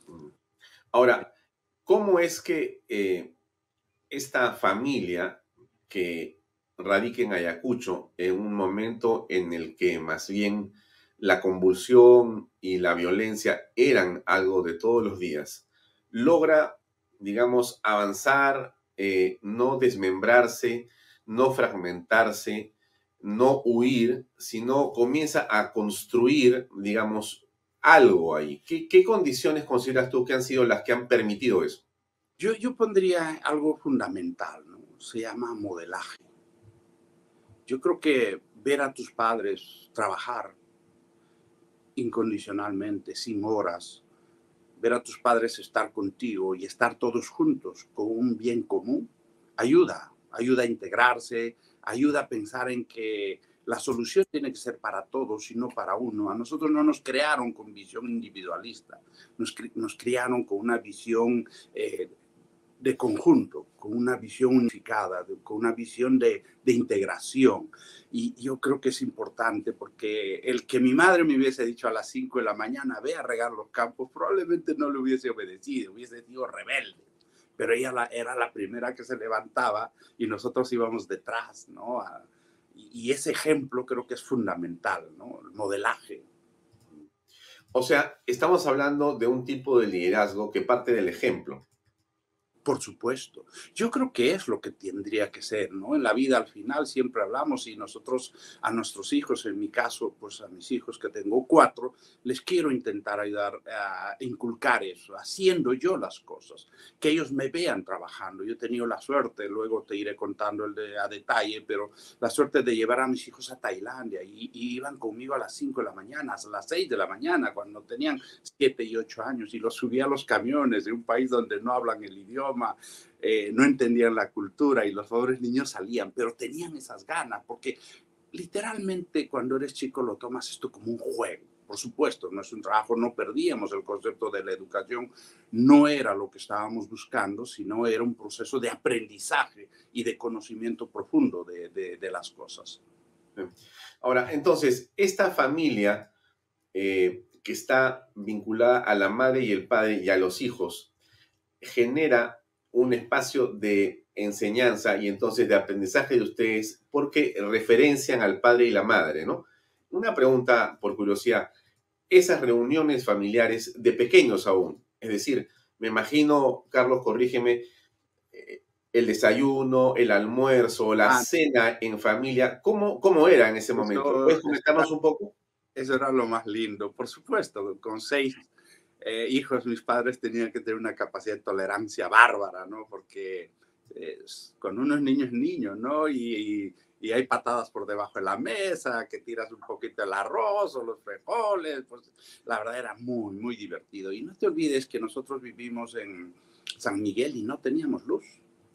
Ahora, ¿cómo es que eh, esta familia que radica en Ayacucho, en un momento en el que más bien la convulsión y la violencia eran algo de todos los días, logra, digamos, avanzar, eh, no desmembrarse, no fragmentarse, no huir, sino comienza a construir, digamos, algo ahí? ¿Qué, qué condiciones consideras tú que han sido las que han permitido eso? Yo, yo pondría algo fundamental, ¿no? Se llama modelaje. Yo creo que ver a tus padres trabajar incondicionalmente, sin horas, ver a tus padres estar contigo y estar todos juntos con un bien común, ayuda, ayuda a integrarse, ayuda a pensar en que la solución tiene que ser para todos y no para uno. A nosotros no nos crearon con visión individualista, nos, nos criaron con una visión eh, de conjunto, con una visión unificada, de, con una visión de, de integración. Y yo creo que es importante porque el que mi madre me hubiese dicho a las cinco de la mañana, ve a regar los campos, probablemente no le hubiese obedecido, hubiese sido rebelde. Pero ella la, era la primera que se levantaba y nosotros íbamos detrás, ¿no? A, y, y ese ejemplo creo que es fundamental, ¿no? El modelaje. O sea, estamos hablando de un tipo de liderazgo que parte del ejemplo. Por supuesto. Yo creo que es lo que tendría que ser, ¿no? En la vida al final siempre hablamos y nosotros a nuestros hijos, en mi caso, pues a mis hijos que tengo cuatro, les quiero intentar ayudar a inculcar eso, haciendo yo las cosas, que ellos me vean trabajando. Yo he tenido la suerte, luego te iré contando el de, a detalle, pero la suerte de llevar a mis hijos a Tailandia y, y iban conmigo a las cinco de la mañana, a las seis de la mañana, cuando tenían siete y ocho años y los subía a los camiones de un país donde no hablan el idioma. Eh, no entendían la cultura y los pobres niños salían, pero tenían esas ganas, porque literalmente cuando eres chico lo tomas esto como un juego. Por supuesto, no es un trabajo, no perdíamos el concepto de la educación, no era lo que estábamos buscando, sino era un proceso de aprendizaje y de conocimiento profundo de, de, de las cosas. Ahora, entonces, esta familia eh, que está vinculada a la madre y el padre y a los hijos, genera un espacio de enseñanza y entonces de aprendizaje de ustedes porque referencian al padre y la madre, ¿no? Una pregunta por curiosidad, esas reuniones familiares de pequeños aún, es decir, me imagino, Carlos, corrígeme, eh, el desayuno, el almuerzo, la ah, cena en familia, ¿cómo, cómo era en ese momento? Eso, ¿puedes comentarnos un poco? Eso era lo más lindo, por supuesto, con seis Eh, hijos, mis padres tenían que tener una capacidad de tolerancia bárbara, ¿no? Porque eh, con unos niños niños, ¿no? Y, y, y hay patadas por debajo de la mesa, que tiras un poquito el arroz o los frijoles, pues la verdad era muy, muy divertido. Y no te olvides que nosotros vivimos en San Miguel y no teníamos luz.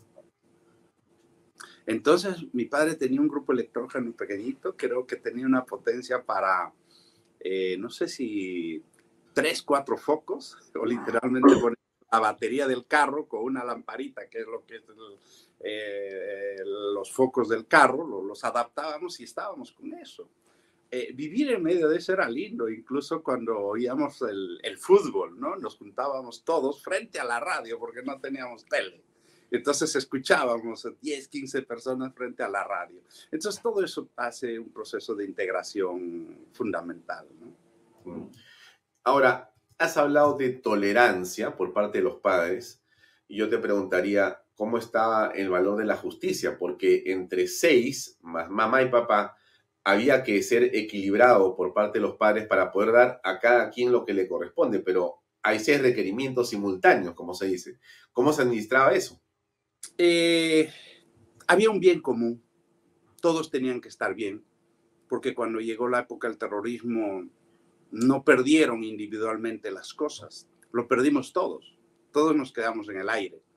Entonces, mi padre tenía un grupo electrógeno pequeñito, creo que tenía una potencia para, eh, no sé si... tres, cuatro focos, o literalmente poner la batería del carro con una lamparita, que es lo que es el, eh, los focos del carro, lo, los adaptábamos y estábamos con eso. Eh, vivir en medio de eso era lindo, incluso cuando oíamos el, el fútbol, ¿no? Nos juntábamos todos frente a la radio porque no teníamos tele. Entonces escuchábamos diez, quince personas frente a la radio. Entonces todo eso hace un proceso de integración fundamental, ¿no? Mm. Ahora, has hablado de tolerancia por parte de los padres y yo te preguntaría cómo estaba el valor de la justicia, porque entre seis, más mamá y papá, había que ser equilibrado por parte de los padres para poder dar a cada quien lo que le corresponde, pero hay seis requerimientos simultáneos, como se dice. ¿Cómo se administraba eso? Eh, había un bien común, todos tenían que estar bien, porque cuando llegó la época del terrorismo, no perdieron individualmente las cosas, lo perdimos todos, todos nos quedamos en el aire.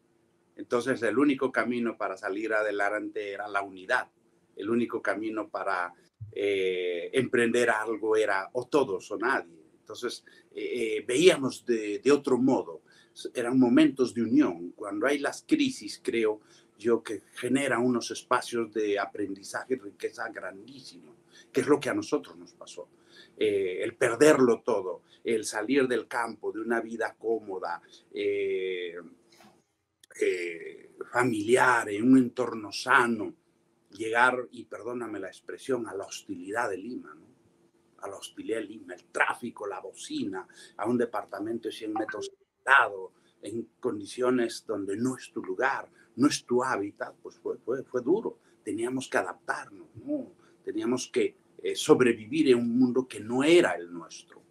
Entonces el único camino para salir adelante era la unidad. El único camino para eh, emprender algo era o todos o nadie. Entonces eh, veíamos de, de otro modo. Eran momentos de unión. Cuando hay las crisis, creo yo, que genera unos espacios de aprendizaje y riqueza grandísimos, que es lo que a nosotros nos pasó. Eh, el perderlo todo, el salir del campo, de una vida cómoda, eh, eh, familiar, en un entorno sano, llegar, y perdóname la expresión, a la hostilidad de Lima, ¿no? A la hostilidad de Lima, el tráfico, la bocina, a un departamento de cien metros cuadrados, en condiciones donde no es tu lugar, no es tu hábitat, pues fue, fue, fue duro. Teníamos que adaptarnos, ¿no? Teníamos que eh, sobrevivir en un mundo que no era el nuestro.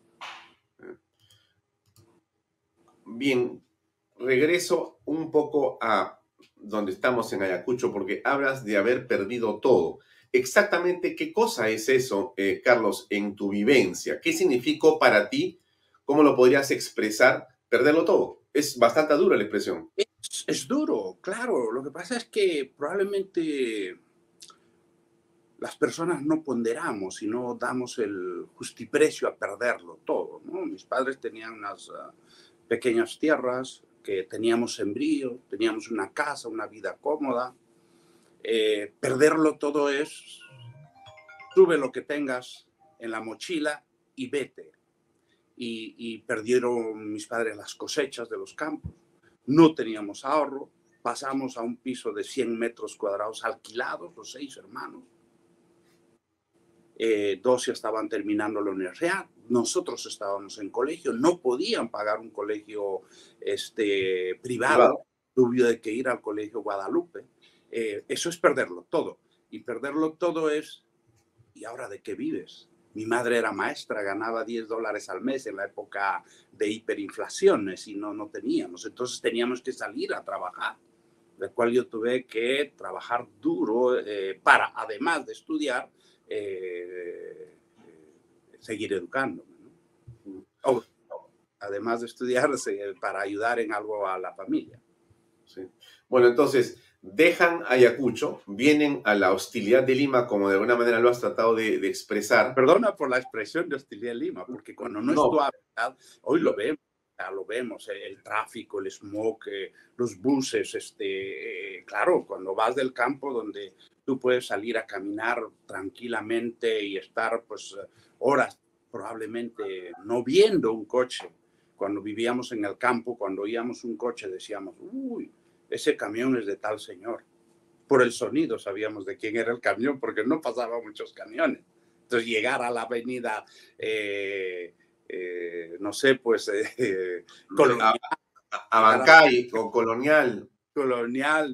Bien, regreso un poco a donde estamos en Ayacucho, porque hablas de haber perdido todo. Exactamente, ¿qué cosa es eso, eh, Carlos, en tu vivencia? ¿Qué significó para ti? ¿Cómo lo podrías expresar? Perderlo todo. Es bastante dura la expresión. Es, es duro, claro. Lo que pasa es que probablemente las personas no ponderamos y no damos el justiprecio a perderlo todo, ¿no? Mis padres tenían unas uh, pequeñas tierras que teníamos sembrío, teníamos una casa, una vida cómoda. Eh, perderlo todo es, sube lo que tengas en la mochila y vete. Y, y perdieron mis padres las cosechas de los campos. No teníamos ahorro. Pasamos a un piso de cien metros cuadrados alquilados, los seis hermanos. Eh, dos ya estaban terminando la universidad. Nosotros estábamos en colegio. No podían pagar un colegio este, privado. Tuve de que ir al colegio Guadalupe. Eh, eso es perderlo todo. Y perderlo todo es, ¿y ahora de qué vives? Mi madre era maestra, ganaba diez dólares al mes en la época de hiperinflaciones y no, no teníamos. Entonces teníamos que salir a trabajar, del cual yo tuve que trabajar duro eh, para, además de estudiar, eh, eh, seguir educándome, ¿no? O, además de estudiar, para ayudar en algo a la familia. Sí. Bueno, entonces dejan Ayacucho, vienen a la hostilidad de Lima, como de alguna manera lo has tratado de, de expresar. Perdona por la expresión de hostilidad de Lima, porque cuando no, no. es tu hábitat, hoy lo vemos, ya lo vemos, el tráfico, el smog, eh, los buses, este, eh, claro, cuando vas del campo donde tú puedes salir a caminar tranquilamente y estar pues horas probablemente no viendo un coche. Cuando vivíamos en el campo, cuando oíamos un coche decíamos, uy, ese camión es de tal señor. Por el sonido sabíamos de quién era el camión, porque no pasaban muchos camiones. Entonces llegar a la avenida, eh, eh, no sé, pues, eh, Colonial, a, a Bancay o Colonial. Colonial,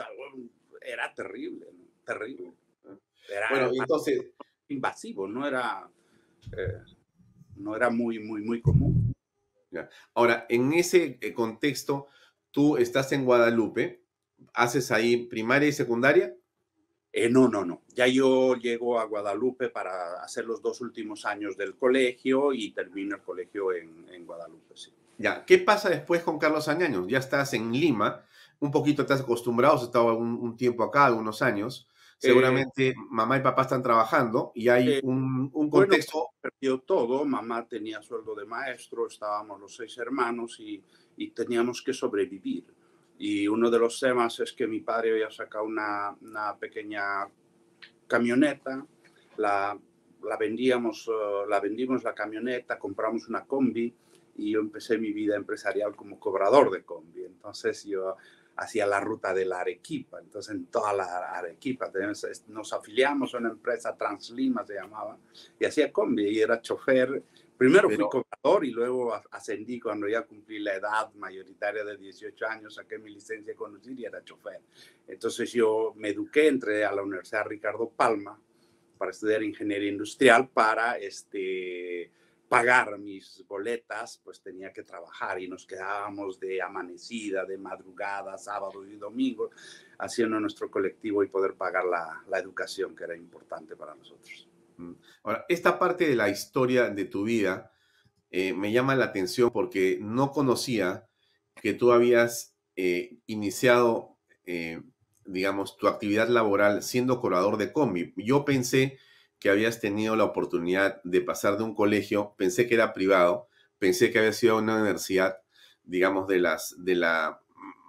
era terrible, ¿no? Terrible. Era bueno, entonces, invasivo, no era, eh, no era muy, muy, muy común. Ya. Ahora, en ese contexto, tú estás en Guadalupe, ¿haces ahí primaria y secundaria? Eh, no, no, no. Ya yo llego a Guadalupe para hacer los dos últimos años del colegio y termino el colegio en, en Guadalupe, sí. Ya, ¿qué pasa después con Carlos Añaños? Ya estás en Lima, un poquito estás acostumbrado, has estado un, un tiempo acá, algunos años. Seguramente eh, mamá y papá están trabajando y hay eh, un, un contexto... Bueno, perdió todo. Mamá tenía sueldo de maestro, estábamos los seis hermanos y, y teníamos que sobrevivir. Y uno de los temas es que mi padre había sacado una, una pequeña camioneta, la, la vendíamos, uh, la vendimos la camioneta, compramos una combi y yo empecé mi vida empresarial como cobrador de combi. Entonces yo hacía la ruta de la Arequipa. Entonces en toda la Arequipa tenemos, nos afiliamos a una empresa, Translima se llamaba, y hacía combi y era chofer. Primero Pero... fui cobrador y luego ascendí cuando ya cumplí la edad mayoritaria de dieciocho años, saqué mi licencia de conducir y era chofer. Entonces yo me eduqué, entré a la Universidad Ricardo Palma para estudiar ingeniería industrial, para este, pagar mis boletas, pues tenía que trabajar y nos quedábamos de amanecida, de madrugada, sábados y domingos, haciendo nuestro colectivo y poder pagar la, la educación que era importante para nosotros. Ahora, esta parte de la historia de tu vida eh, me llama la atención porque no conocía que tú habías eh, iniciado, eh, digamos, tu actividad laboral siendo cobrador de combi. Yo pensé que habías tenido la oportunidad de pasar de un colegio, pensé que era privado, pensé que había sido una universidad, digamos, de las, de la,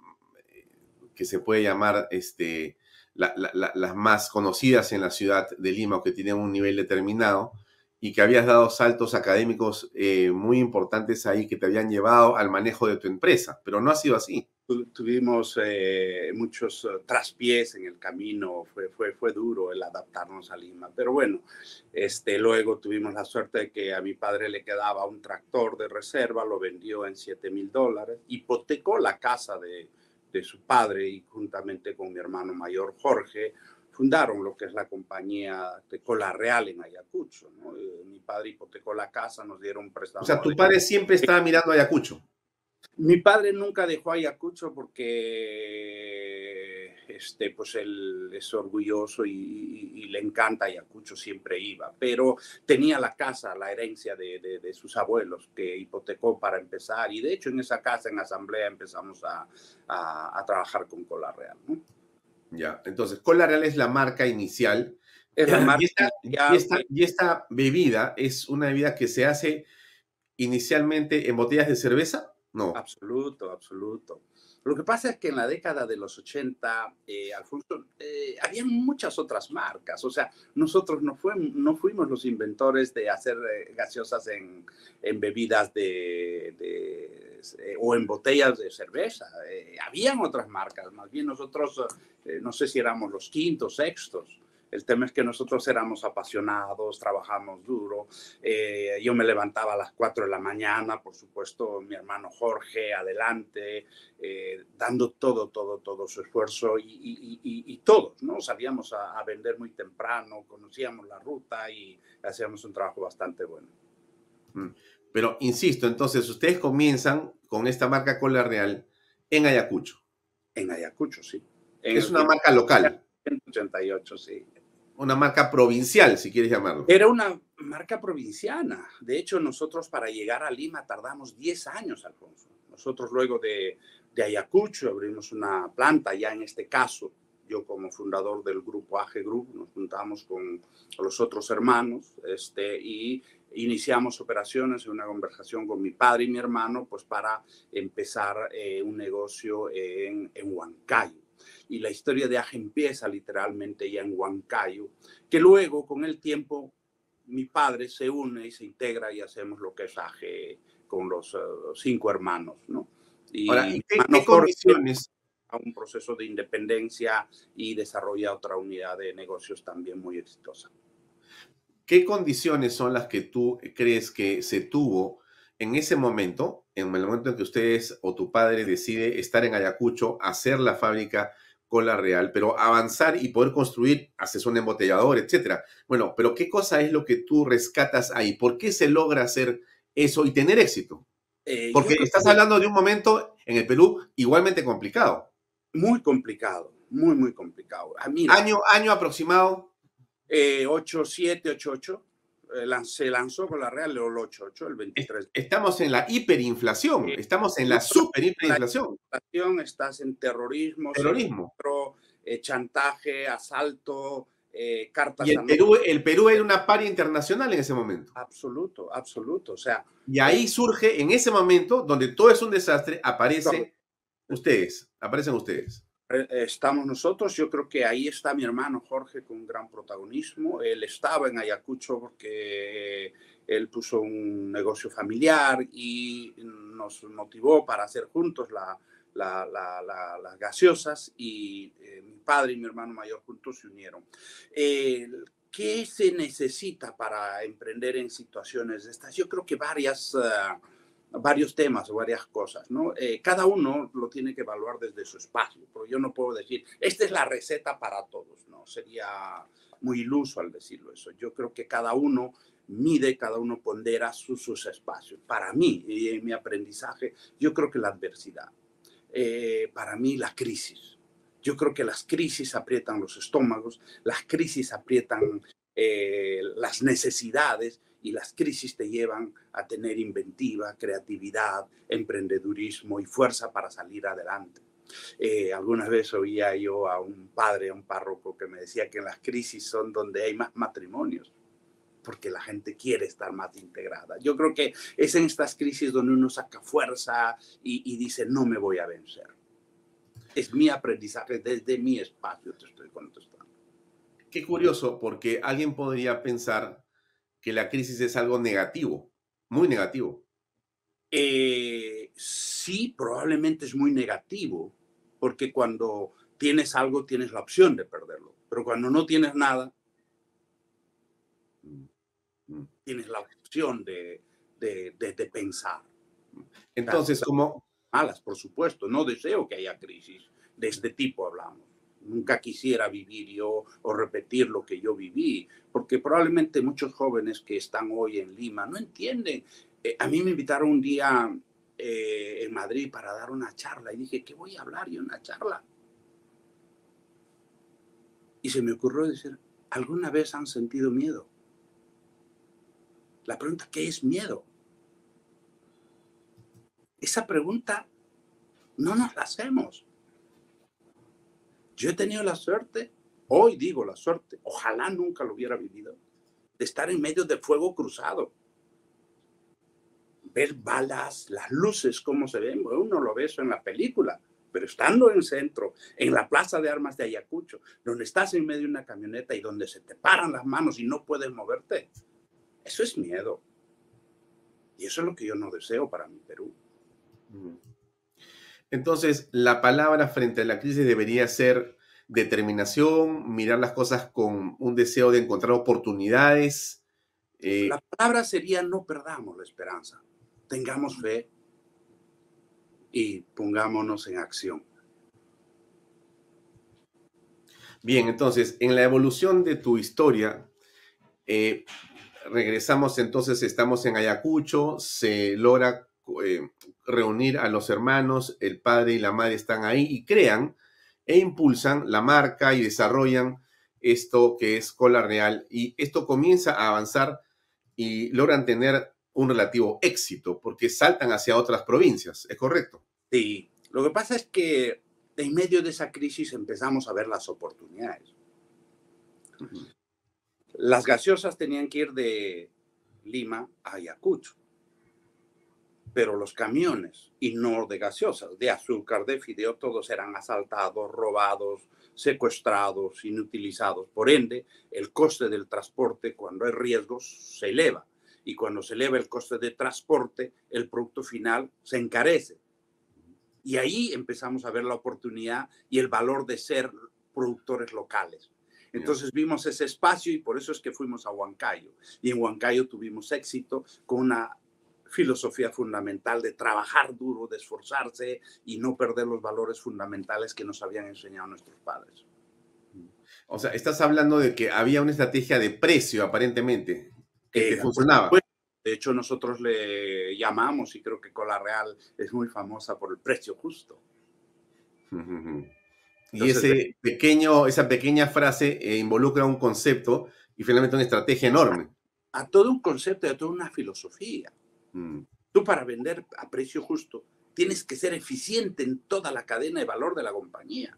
que se puede llamar, este, la, la, la, las más conocidas en la ciudad de Lima o que tienen un nivel determinado, y que habías dado saltos académicos eh, muy importantes ahí que te habían llevado al manejo de tu empresa, pero no ha sido así. Tuvimos eh, muchos uh, traspiés en el camino, fue, fue, fue duro el adaptarnos a Lima, pero bueno, este, luego tuvimos la suerte de que a mi padre le quedaba un tractor de reserva, lo vendió en siete mil dólares, hipotecó la casa de, de su padre y juntamente con mi hermano mayor Jorge, fundaron lo que es la compañía de Cola Real en Ayacucho, ¿no? Eh, mi padre hipotecó la casa, nos dieron un préstamo. O sea, tu padre siempre estaba mirando a Ayacucho. Mi padre nunca dejó a Ayacucho porque este, pues él es orgulloso y, y, y le encanta Ayacucho, siempre iba, pero tenía la casa, la herencia de, de, de sus abuelos que hipotecó para empezar, y de hecho en esa casa, en asamblea, empezamos a, a, a trabajar con Cola Real, ¿no? Ya, entonces, Cola Real es la marca inicial. Es la marca y, esta, inicial y, esta, y esta bebida es una bebida que se hace inicialmente en botellas de cerveza, ¿no? Absoluto, absoluto. Lo que pasa es que en la década de los ochenta, eh, Alfonso, eh, había muchas otras marcas. O sea, nosotros no, fue, no fuimos los inventores de hacer eh, gaseosas en, en bebidas de, de eh, o en botellas de cerveza. Eh, habían otras marcas. Más bien nosotros, eh, no sé si éramos los quintos, sextos. El tema es que nosotros éramos apasionados, trabajamos duro. Eh, yo me levantaba a las cuatro de la mañana, por supuesto, mi hermano Jorge, adelante, eh, dando todo, todo, todo su esfuerzo y, y, y, y todos, ¿no? Salíamos a, a vender muy temprano, conocíamos la ruta y hacíamos un trabajo bastante bueno. Pero, insisto, entonces, ustedes comienzan con esta marca Cola Real en Ayacucho. En Ayacucho, sí. En es una marca local. En ochenta y ocho, sí. Una marca provincial, si quieres llamarlo. Era una marca provinciana. De hecho, nosotros para llegar a Lima tardamos diez años, Alfonso. Nosotros luego de, de Ayacucho abrimos una planta, ya en este caso, yo como fundador del grupo A G Group, nos juntamos con los otros hermanos este, y iniciamos operaciones en una conversación con mi padre y mi hermano, pues para empezar eh, un negocio en, en Huancayo. Y la historia de A G empieza literalmente ya en Huancayo, que luego con el tiempo mi padre se une y se integra y hacemos lo que es A G con los uh, cinco hermanos, ¿no? Y Ahora, ¿y qué, qué condiciones? A un proceso de independencia y desarrolla otra unidad de negocios también muy exitosa. ¿Qué condiciones son las que tú crees que se tuvo en ese momento, en el momento en que ustedes o tu padre decide estar en Ayacucho, hacer la fábrica Cola Real, pero avanzar y poder construir, haces un embotellador, etcétera? Bueno, pero ¿qué cosa es lo que tú rescatas ahí? ¿Por qué se logra hacer eso y tener éxito? Eh, Porque estás que... hablando de un momento en el Perú igualmente complicado. Muy complicado, muy, muy complicado. Ah, mira, ¿Año, año aproximado? Eh, ocho siete, ocho ocho. Eh, se lanzó con la Real el ocho ocho, el veintitrés. Estamos en la hiperinflación, eh, estamos en la super hiperinflación. La inflación, estás en terrorismo, terrorismo. Secuestro, eh, chantaje, asalto, eh, cartas. Y el Perú, el Perú era una paria internacional en ese momento. Absoluto, absoluto. O sea, y ahí surge, en ese momento, donde todo es un desastre, aparece no. ustedes, aparecen ustedes. Estamos nosotros, yo creo que ahí está mi hermano Jorge con un gran protagonismo. Él estaba en Ayacucho porque él puso un negocio familiar y nos motivó para hacer juntos la, la, la, la, las gaseosas, y eh, mi padre y mi hermano mayor juntos se unieron. Eh, ¿Qué se necesita para emprender en situaciones de estas? Yo creo que varias... Uh, varios temas o varias cosas, ¿no? Eh, cada uno lo tiene que evaluar desde su espacio, pero yo no puedo decir, esta es la receta para todos, ¿no? Sería muy iluso al decirlo eso. Yo creo que cada uno mide, cada uno pondera sus, sus espacios. Para mí, y en mi aprendizaje, yo creo que la adversidad, eh, para mí la crisis. Yo creo que las crisis aprietan los estómagos, las crisis aprietan eh, las necesidades, y las crisis te llevan a tener inventiva, creatividad, emprendedurismo y fuerza para salir adelante. Eh, algunas veces oía yo a un padre, a un párroco, que me decía que en las crisis son donde hay más matrimonios, porque la gente quiere estar más integrada. Yo creo que es en estas crisis donde uno saca fuerza y, y dice, no me voy a vencer. Es mi aprendizaje, desde mi espacio te estoy contestando. Qué curioso, porque alguien podría pensar que la crisis es algo negativo, muy negativo. Eh, sí, probablemente es muy negativo, porque cuando tienes algo tienes la opción de perderlo, pero cuando no tienes nada, tienes la opción de, de, de, de pensar. Entonces, Las, como... malas, por supuesto, no deseo que haya crisis, de este tipo hablamos. Nunca quisiera vivir yo o repetir lo que yo viví, porque probablemente muchos jóvenes que están hoy en Lima no entienden. Eh, a mí me invitaron un día eh, en Madrid para dar una charla y dije, ¿qué voy a hablar yo en una charla? Y se me ocurrió decir, ¿alguna vez han sentido miedo? La pregunta, ¿qué es miedo? Esa pregunta no nos la hacemos. Yo he tenido la suerte, hoy digo la suerte, ojalá nunca lo hubiera vivido, de estar en medio del fuego cruzado. Ver balas, las luces, cómo se ven, uno lo ve eso en la película, pero estando en el centro, en la plaza de armas de Ayacucho, donde estás en medio de una camioneta y donde se te paran las manos y no puedes moverte, eso es miedo. Y eso es lo que yo no deseo para mi Perú. Entonces, la palabra frente a la crisis debería ser determinación, mirar las cosas con un deseo de encontrar oportunidades. Eh, la palabra sería no perdamos la esperanza, tengamos fe y pongámonos en acción. Bien, entonces, en la evolución de tu historia, eh, regresamos entonces, estamos en Ayacucho, se logra eh, reunir a los hermanos, el padre y la madre están ahí y crean e impulsan la marca y desarrollan esto que es Cola Real, y esto comienza a avanzar y logran tener un relativo éxito porque saltan hacia otras provincias, ¿es correcto? Sí, lo que pasa es que en medio de esa crisis empezamos a ver las oportunidades. Uh-huh. Las gaseosas tenían que ir de Lima a Ayacucho, pero los camiones, y no de gaseosas, de azúcar, de fideo, todos eran asaltados, robados, secuestrados, inutilizados. Por ende, el coste del transporte, cuando hay riesgos, se eleva. Y cuando se eleva el coste de transporte, el producto final se encarece. Y ahí empezamos a ver la oportunidad y el valor de ser productores locales. Entonces vimos ese espacio y por eso es que fuimos a Huancayo. Y en Huancayo tuvimos éxito con una filosofía fundamental de trabajar duro, de esforzarse y no perder los valores fundamentales que nos habían enseñado nuestros padres. O sea, estás hablando de que había una estrategia de precio, aparentemente, que Eh, te funcionaba. Pues, de hecho, nosotros le llamamos, y creo que Cola Real es muy famosa por el precio justo. Uh-huh. Y ese pequeño, esa pequeña frase eh, involucra un concepto y finalmente una estrategia enorme. A, a todo un concepto y a toda una filosofía. Mm. Tú, para vender a precio justo, tienes que ser eficiente en toda la cadena de valor de la compañía.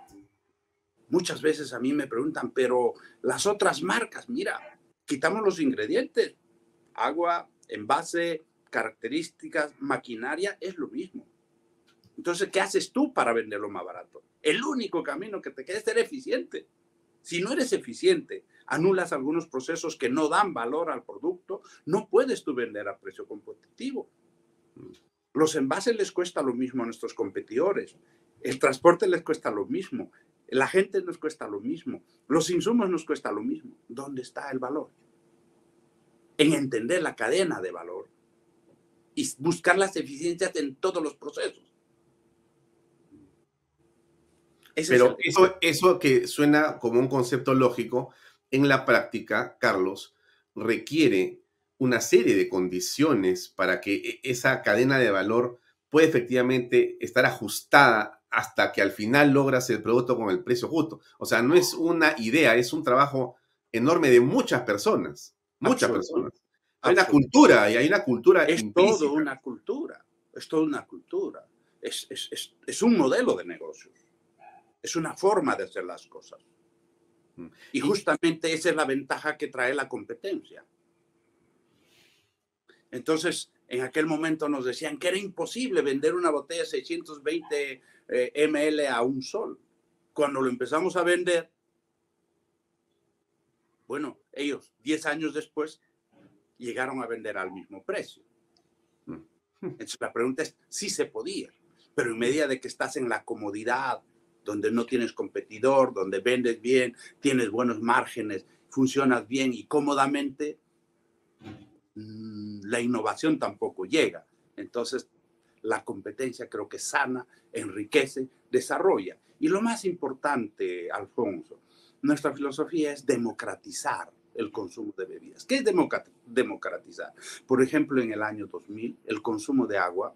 Muchas veces a mí me preguntan, pero las otras marcas, mira, quitamos los ingredientes, agua, envase, características, maquinaria, es lo mismo. Entonces, ¿qué haces tú para venderlo más barato? El único camino que te queda es ser eficiente. Si no eres eficiente, anulas algunos procesos que no dan valor al producto, no puedes tú vender a precio competitivo. Los envases les cuesta lo mismo a nuestros competidores. El transporte les cuesta lo mismo. La gente nos cuesta lo mismo. Los insumos nos cuesta lo mismo. ¿Dónde está el valor? En entender la cadena de valor y buscar las eficiencias en todos los procesos. Ese Pero es el... eso, eso que suena como un concepto lógico, en la práctica, Carlos, requiere una serie de condiciones para que esa cadena de valor pueda efectivamente estar ajustada hasta que al final logras el producto con el precio justo. O sea, no es una idea, es un trabajo enorme de muchas personas, muchas personas. Hay una cultura y hay una cultura Es implícita. todo una cultura, es toda una cultura. es, es, es, es un modelo de negocios, es una forma de hacer las cosas. Y justamente esa es la ventaja que trae la competencia. Entonces, en aquel momento nos decían que era imposible vender una botella de seiscientos veinte eh, mililitros a un sol. Cuando lo empezamos a vender, bueno, ellos diez años después llegaron a vender al mismo precio. Entonces la pregunta es, sí se podía, pero en medida de que estás en la comodidad, donde no tienes competidor, donde vendes bien, tienes buenos márgenes, funcionas bien y cómodamente, la innovación tampoco llega. Entonces, la competencia creo que sana, enriquece, desarrolla. Y lo más importante, Alfonso, nuestra filosofía es democratizar el consumo de bebidas. ¿Qué es democratizar? Por ejemplo, en el año dos mil, el consumo de agua,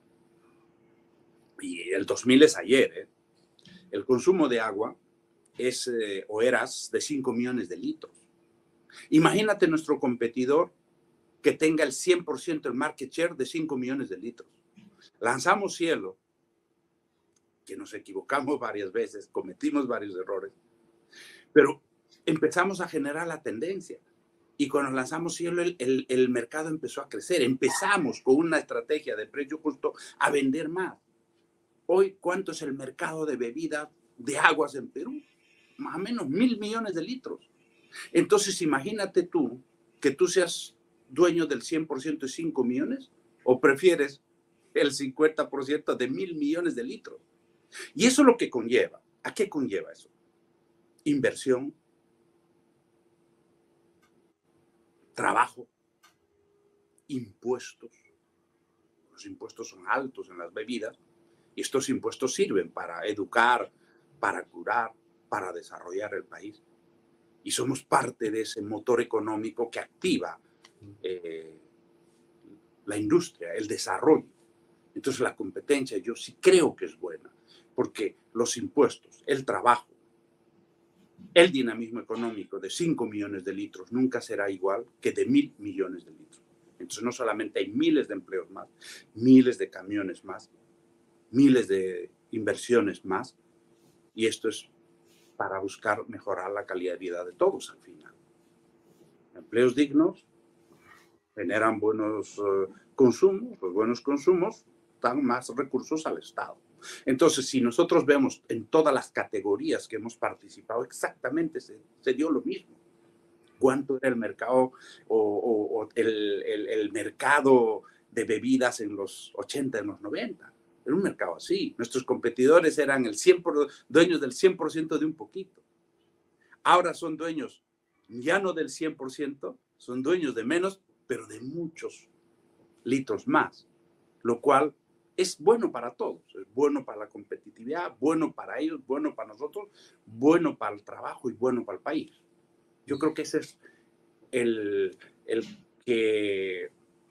y el dos mil es ayer, ¿eh? El consumo de agua es, eh, o eras de cinco millones de litros. Imagínate nuestro competidor que tenga el cien por ciento el market share de cinco millones de litros. Lanzamos Cielo, que nos equivocamos varias veces, cometimos varios errores, pero empezamos a generar la tendencia. Y cuando lanzamos Cielo, el, el, el mercado empezó a crecer. Empezamos con una estrategia de precio justo a vender más. Hoy, ¿cuánto es el mercado de bebidas de aguas en Perú? Más o menos mil millones de litros. Entonces, imagínate tú que tú seas dueño del cien por ciento de cinco millones o prefieres el cincuenta por ciento de mil millones de litros. Y eso es lo que conlleva. ¿A qué conlleva eso? Inversión, trabajo, impuestos. Los impuestos son altos en las bebidas. Y estos impuestos sirven para educar, para curar, para desarrollar el país. Y somos parte de ese motor económico que activa eh, la industria, el desarrollo. Entonces la competencia yo sí creo que es buena, porque los impuestos, el trabajo, el dinamismo económico de cinco millones de litros nunca será igual que de mil millones de litros. Entonces no solamente hay miles de empleos más, miles de camiones más, miles de inversiones más, y esto es para buscar mejorar la calidad de vida de todos al final. Empleos dignos generan buenos uh, consumos, los buenos consumos dan más recursos al Estado. Entonces, si nosotros vemos en todas las categorías que hemos participado, exactamente se, se dio lo mismo. ¿Cuánto era el mercado o, o, o el, el, el mercado de bebidas en los ochenta, en los noventa? Era un mercado así. Nuestros competidores eran el cien por ciento, dueños del cien por ciento de un poquito. Ahora son dueños ya no del cien por ciento, son dueños de menos, pero de muchos litros más, lo cual es bueno para todos. Es bueno para la competitividad, bueno para ellos, bueno para nosotros, bueno para el trabajo y bueno para el país. Yo creo que ese es el, el que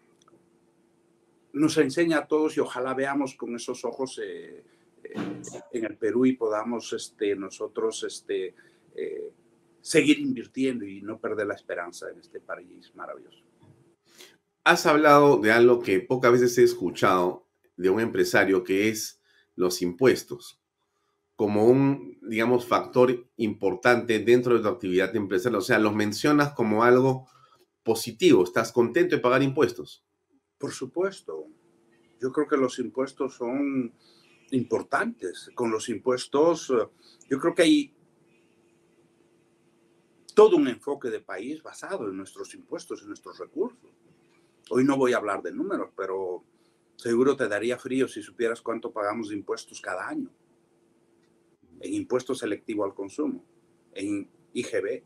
nos enseña a todos y ojalá veamos con esos ojos eh, eh, en el Perú y podamos este, nosotros este, eh, seguir invirtiendo y no perder la esperanza en este país maravilloso. Has hablado de algo que pocas veces he escuchado de un empresario, que es los impuestos, como un, digamos, factor importante dentro de tu actividad empresarial. O sea, los mencionas como algo positivo. ¿Estás contento de pagar impuestos? Por supuesto. Yo creo que los impuestos son importantes. Con los impuestos, yo creo que hay todo un enfoque de país basado en nuestros impuestos, en nuestros recursos. Hoy no voy a hablar de números, pero seguro te daría frío si supieras cuánto pagamos de impuestos cada año. En impuesto selectivo al consumo, en I G B.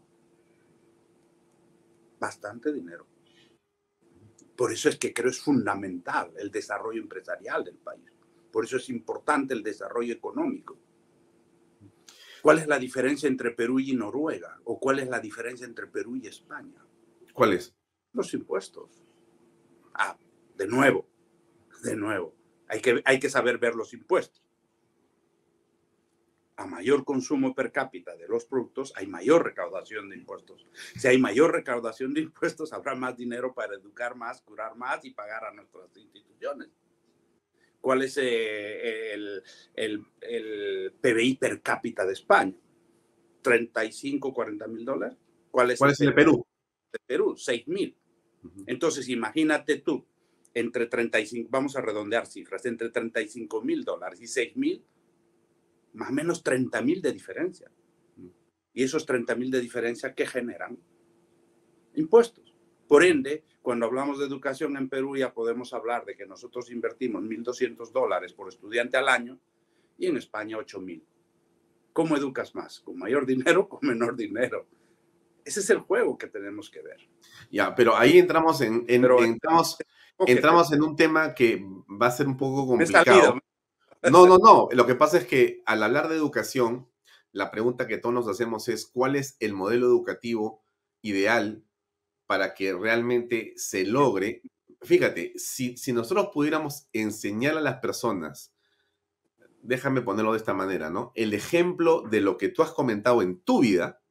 Bastante dinero. Por eso es que creo es fundamental el desarrollo empresarial del país. Por eso es importante el desarrollo económico. ¿Cuál es la diferencia entre Perú y Noruega? ¿O cuál es la diferencia entre Perú y España? ¿Cuál es? Los impuestos. Ah, de nuevo, de nuevo. Hay que, hay que saber ver los impuestos. A mayor consumo per cápita de los productos, hay mayor recaudación de impuestos. Si hay mayor recaudación de impuestos, habrá más dinero para educar más, curar más y pagar a nuestras instituciones. ¿Cuál es eh, el, el, el P B I per cápita de España? ¿treinta y cinco, cuarenta mil dólares? ¿Cuál es, ¿Cuál el, es el de Perú? De Perú, seis mil. Uh-huh. Entonces, imagínate tú, entre treinta y cinco, vamos a redondear cifras, entre treinta y cinco mil dólares y seis mil, más o menos treinta mil de diferencia. Uh-huh. Y esos treinta mil de diferencia, ¿qué generan? Impuestos. Por ende, cuando hablamos de educación en Perú ya podemos hablar de que nosotros invertimos mil doscientos dólares por estudiante al año y en España ocho mil. ¿Cómo educas más? ¿Con mayor dinero o con menor dinero? Ese es el juego que tenemos que ver. Ya, pero ahí entramos en, en, pero, entramos, okay, entramos en un tema que va a ser un poco complicado. No, no, no. Lo que pasa es que al hablar de educación, la pregunta que todos nos hacemos es ¿cuál es el modelo educativo ideal para que realmente se logre? Fíjate, si, si nosotros pudiéramos enseñar a las personas, déjame ponerlo de esta manera, ¿no? El ejemplo de lo que tú has comentado en tu vida,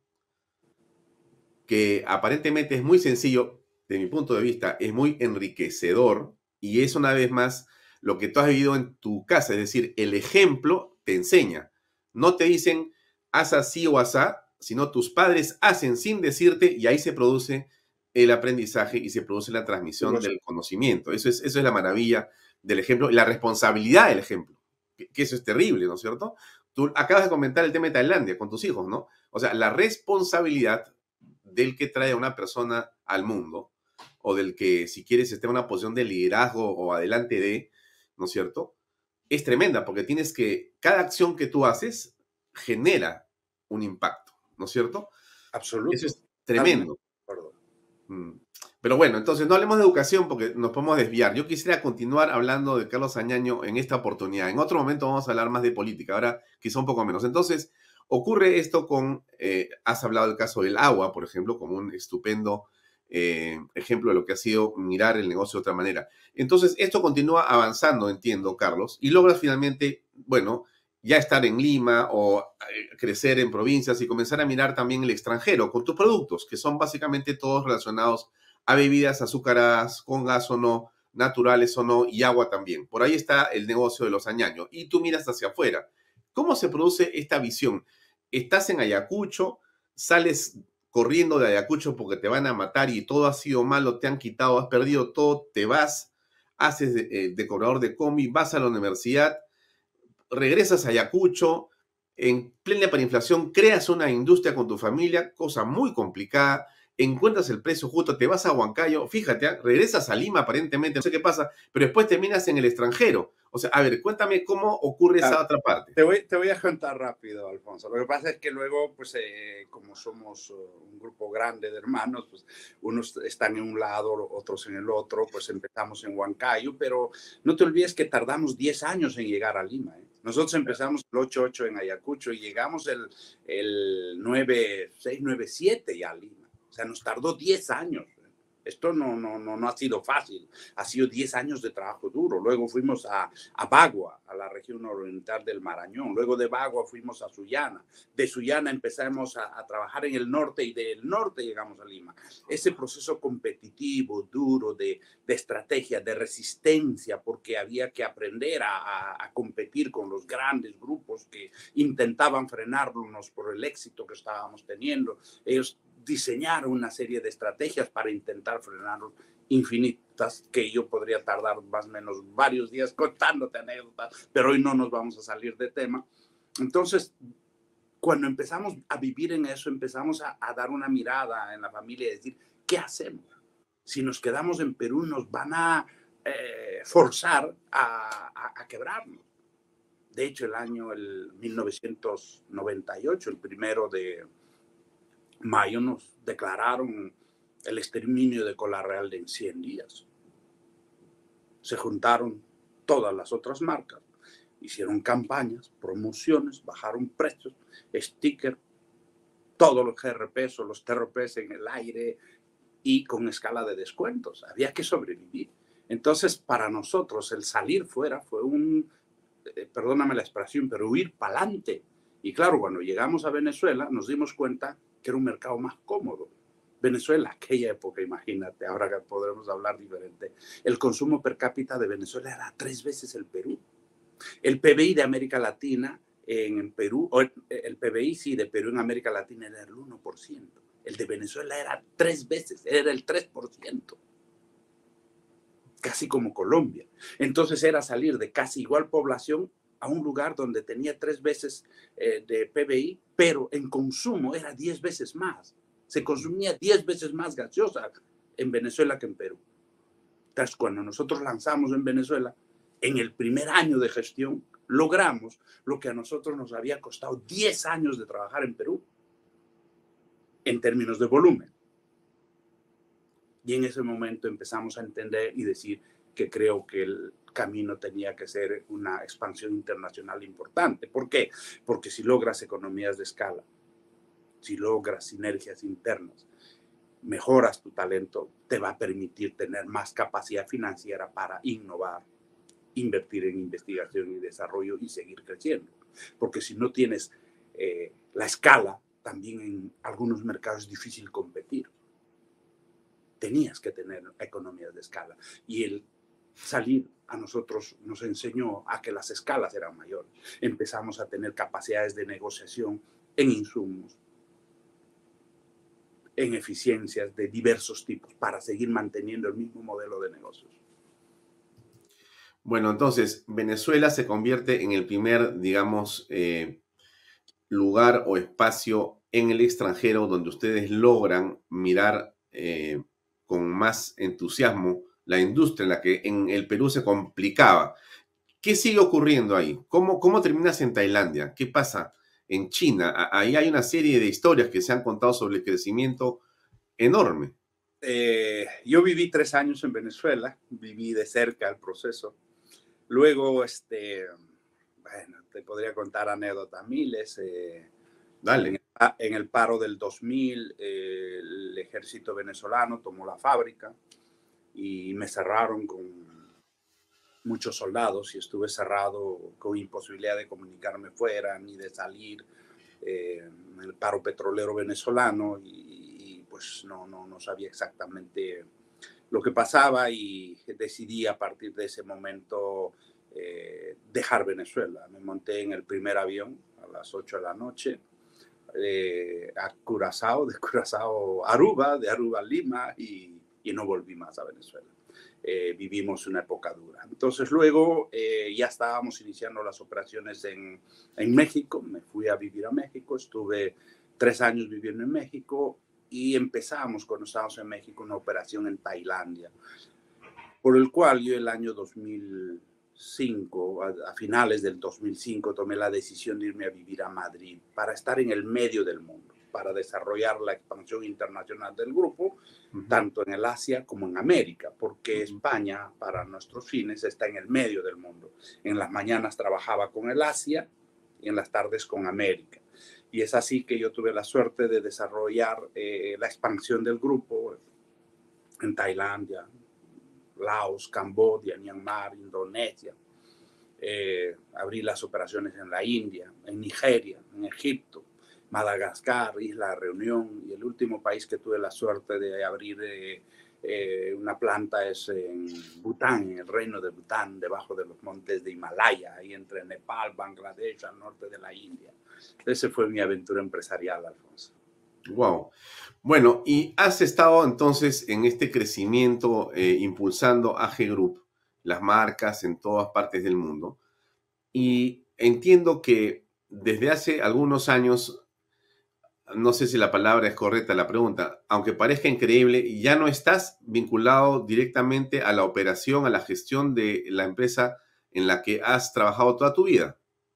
que aparentemente es muy sencillo, de mi punto de vista, es muy enriquecedor y es una vez más lo que tú has vivido en tu casa, es decir, el ejemplo te enseña. No te dicen, haz así o asá, sino tus padres hacen sin decirte y ahí se produce el aprendizaje y se produce la transmisión sí, del conocimiento. Eso es, eso es la maravilla del ejemplo y la responsabilidad del ejemplo, que, que eso es terrible, ¿no es cierto? Tú acabas de comentar el tema de Tailandia con tus hijos, ¿no? O sea, la responsabilidad del que trae a una persona al mundo o del que, si quieres, esté en una posición de liderazgo o adelante de, ¿no es cierto? Es tremenda porque tienes que, cada acción que tú haces genera un impacto, ¿no es cierto? Absoluto. Eso es tremendo. Mm. Pero bueno, entonces no hablemos de educación porque nos podemos desviar. Yo quisiera continuar hablando de Carlos Añaño en esta oportunidad. En otro momento vamos a hablar más de política, ahora quizá un poco menos. Entonces, ocurre esto con, eh, has hablado del caso del agua, por ejemplo, como un estupendo eh, ejemplo de lo que ha sido mirar el negocio de otra manera. Entonces, esto continúa avanzando, entiendo, Carlos, y logras finalmente, bueno, ya estar en Lima o eh, crecer en provincias y comenzar a mirar también el extranjero con tus productos, que son básicamente todos relacionados a bebidas azucaradas, con gas o no, naturales o no, y agua también. Por ahí está el negocio de los Añaño. Y tú miras hacia afuera. ¿Cómo se produce esta visión? Estás en Ayacucho, sales corriendo de Ayacucho porque te van a matar y todo ha sido malo, te han quitado, has perdido todo, te vas, haces de, eh, de cobrador de combi, vas a la universidad, regresas a Ayacucho, en plena hiperinflación, creas una industria con tu familia, cosa muy complicada, encuentras el precio justo, te vas a Huancayo, fíjate, ¿eh? Regresas a Lima aparentemente, no sé qué pasa, pero después terminas en el extranjero. O sea, a ver, cuéntame cómo ocurre esa ah, otra parte. Te voy, te voy a contar rápido, Alfonso. Lo que pasa es que luego, pues, eh, como somos uh, un grupo grande de hermanos, pues, unos están en un lado, otros en el otro, pues empezamos en Huancayo, pero no te olvides que tardamos diez años en llegar a Lima, ¿eh? Nosotros empezamos el ocho ocho en Ayacucho y llegamos el, el nueve seis nueve siete ya a Lima. O sea, nos tardó diez años. Esto no, no, no, no ha sido fácil. Ha sido diez años de trabajo duro. Luego fuimos a, a Bagua, a la región oriental del Marañón. Luego de Bagua fuimos a Sullana. De Sullana empezamos a, a trabajar en el norte y del norte llegamos a Lima. Ese proceso competitivo, duro, de, de estrategia, de resistencia, porque había que aprender a, a, a competir con los grandes grupos que intentaban frenarnos por el éxito que estábamos teniendo. Ellos diseñaron una serie de estrategias para intentar frenar infinitas, que yo podría tardar más o menos varios días contándote anécdotas, pero hoy no nos vamos a salir de tema. Entonces, cuando empezamos a vivir en eso, empezamos a, a dar una mirada en la familia y decir, ¿qué hacemos? Si nos quedamos en Perú, nos van a eh, forzar a, a, a quebrarnos. De hecho, el año el mil novecientos noventa y ocho, el primero de mayo, nos declararon el exterminio de Cola Real de en cien días. Se juntaron todas las otras marcas, hicieron campañas, promociones, bajaron precios, sticker, todos los G R Ps o los T R Ps en el aire y con escala de descuentos. Había que sobrevivir. Entonces, para nosotros, el salir fuera fue un, eh, perdóname la expresión, pero huir para adelante. Y claro, cuando llegamos a Venezuela, nos dimos cuenta que era un mercado más cómodo. Venezuela, aquella época, imagínate, ahora que podremos hablar diferente. El consumo per cápita de Venezuela era tres veces el Perú. El P B I de América Latina en Perú, o el, el P B I sí de Perú en América Latina era el uno por ciento. El de Venezuela era tres veces, era el tres por ciento. Casi como Colombia. Entonces era salir de casi igual población a un lugar donde tenía tres veces eh, de P B I, pero en consumo era diez veces más. Se consumía diez veces más gaseosa en Venezuela que en Perú. Entonces, cuando nosotros lanzamos en Venezuela, en el primer año de gestión, logramos lo que a nosotros nos había costado diez años de trabajar en Perú, en términos de volumen. Y en ese momento empezamos a entender y decir que creo que el camino tenía que ser una expansión internacional importante. ¿Por qué? Porque si logras economías de escala, si logras sinergias internas, mejoras tu talento, te va a permitir tener más capacidad financiera para innovar, invertir en investigación y desarrollo y seguir creciendo. Porque si no tienes eh, la escala, también en algunos mercados es difícil competir. Tenías que tener economías de escala. Y el salir a nosotros nos enseñó a que las escalas eran mayores. Empezamos a tener capacidades de negociación en insumos, en eficiencias de diversos tipos para seguir manteniendo el mismo modelo de negocios. Bueno, entonces, Venezuela se convierte en el primer, digamos, eh, lugar o espacio en el extranjero donde ustedes logran mirar eh, con más entusiasmo la industria en la que en el Perú se complicaba. ¿Qué sigue ocurriendo ahí? ¿Cómo, cómo terminas en Tailandia? ¿Qué pasa en China? Ahí hay una serie de historias que se han contado sobre el crecimiento enorme. Eh, yo viví tres años en Venezuela, viví de cerca el proceso. Luego, este, bueno, te podría contar anécdotas miles. Eh, Dale. En el, en el paro del dos mil, eh, el ejército venezolano tomó la fábrica y me cerraron con muchos soldados y estuve cerrado con imposibilidad de comunicarme fuera ni de salir. Eh, en el paro petrolero venezolano y, y pues no, no, no sabía exactamente lo que pasaba y decidí a partir de ese momento eh, dejar Venezuela. Me monté en el primer avión a las ocho de la noche eh, a Curazao, de Curazao a Aruba, de Aruba a Lima y, y no volví más a Venezuela. Eh, vivimos una época dura. Entonces luego eh, ya estábamos iniciando las operaciones en, en México, me fui a vivir a México, estuve tres años viviendo en México y empezamos cuando estábamos en México una operación en Tailandia, por el cual yo el año dos mil cinco, a, a finales del dos mil cinco, tomé la decisión de irme a vivir a Madrid para estar en el medio del mundo, para desarrollar la expansión internacional del grupo, uh-huh. tanto en el Asia como en América, porque uh-huh. España, para nuestros fines, está en el medio del mundo. En las mañanas trabajaba con el Asia y en las tardes con América. Y es así que yo tuve la suerte de desarrollar eh, la expansión del grupo en Tailandia, Laos, Camboya, Myanmar, Indonesia. Eh, abrí las operaciones en la India, en Nigeria, en Egipto, Madagascar, Isla Reunión, y el último país que tuve la suerte de abrir eh, eh, una planta es en Bután, en el reino de Bután, debajo de los montes de Himalaya, ahí entre Nepal, Bangladesh, al norte de la India. Esa fue mi aventura empresarial, Alfonso. Wow. Bueno, y has estado entonces en este crecimiento eh, impulsando A G Group, las marcas en todas partes del mundo, y entiendo que desde hace algunos años, no sé si la palabra es correcta, la pregunta, aunque parezca increíble, ya no estás vinculado directamente a la operación, a la gestión de la empresa en la que has trabajado toda tu vida.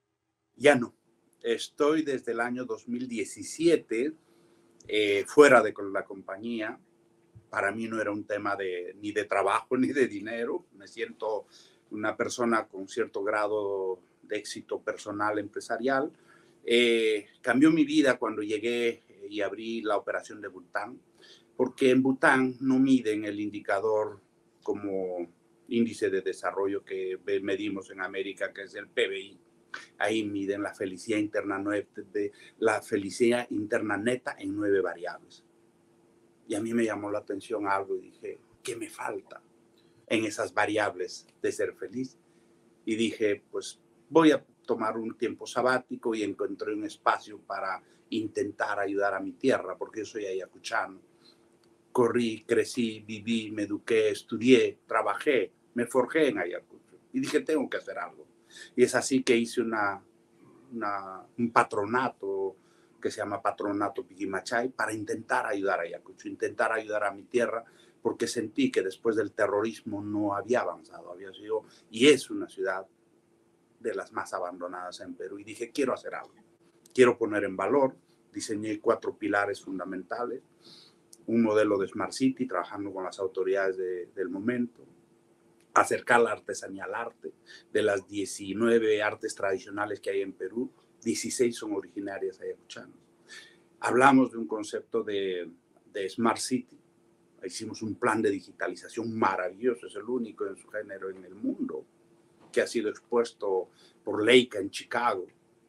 Ya no. Estoy desde el año dos mil diecisiete eh, fuera de la compañía. Para mí no era un tema de, ni de trabajo ni de dinero. Me siento una persona con cierto grado de éxito personal, empresarial. Eh, cambió mi vida cuando llegué y abrí la operación de Bután, porque en Bután no miden el indicador como índice de desarrollo que medimos en América, que es el P B I. Ahí miden la felicidad interna, de la felicidad interna neta en nueve variables. Y a mí me llamó la atención algo y dije, ¿qué me falta en esas variables de ser feliz? Y dije, pues voy a tomar un tiempo sabático, y encontré un espacio para intentar ayudar a mi tierra, porque yo soy ayacuchano. Corrí, crecí, viví, me eduqué, estudié, trabajé, me forjé en Ayacucho. Y dije, tengo que hacer algo. Y es así que hice una, una, un patronato que se llama Patronato Piquimachay para intentar ayudar a Ayacucho, intentar ayudar a mi tierra, porque sentí que después del terrorismo no había avanzado, había sido y es una ciudad de las más abandonadas en Perú. Y dije, quiero hacer algo, quiero poner en valor. Diseñé cuatro pilares fundamentales, un modelo de Smart City, trabajando con las autoridades de, del momento, acercar la artesanía al arte. De las diecinueve artes tradicionales que hay en Perú, dieciséis son originarias ayacuchanas. Hablamos de un concepto de, de Smart City. Hicimos un plan de digitalización maravilloso, es el único en su género en el mundo, que ha sido expuesto por Leica en Chicago.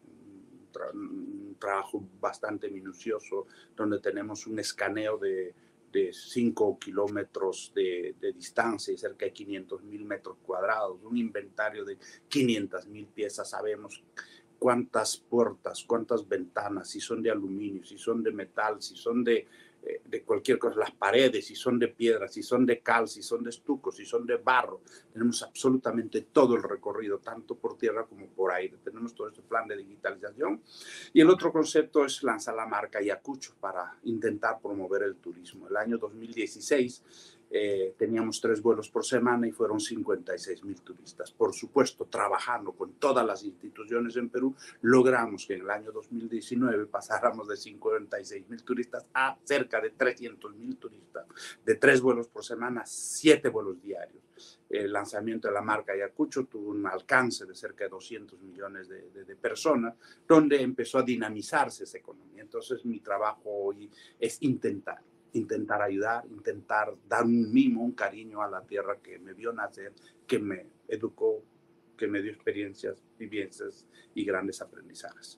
Un, tra un trabajo bastante minucioso, donde tenemos un escaneo de, de cinco kilómetros de, de distancia y cerca de quinientos mil metros cuadrados, un inventario de quinientas mil piezas. Sabemos cuántas puertas, cuántas ventanas, si son de aluminio, si son de metal, si son de, eh, de cualquier cosa, las paredes, si son de piedra, si son de cal, si son de estuco, si son de barro. Tenemos absolutamente todo el recorrido, tanto por tierra como por aire. Tenemos todo este plan de digitalización. Y el otro concepto es lanzar la marca Ayacucho para intentar promover el turismo. El año dos mil dieciséis eh, teníamos tres vuelos por semana y fueron cincuenta y seis mil turistas. Por supuesto, trabajando con todas las instituciones en Perú, logramos que en el año dos mil diecinueve pasáramos de cincuenta y seis mil turistas a cerca de trescientos mil turistas. De tres vuelos por semana, siete vuelos diarios. El lanzamiento de la marca Ayacucho tuvo un alcance de cerca de doscientos millones de, de, de personas, donde empezó a dinamizarse esa economía. Entonces, mi trabajo hoy es intentar. intentar ayudar, intentar dar un mimo, un cariño a la tierra que me vio nacer, que me educó, que me dio experiencias, vivencias y grandes aprendizajes.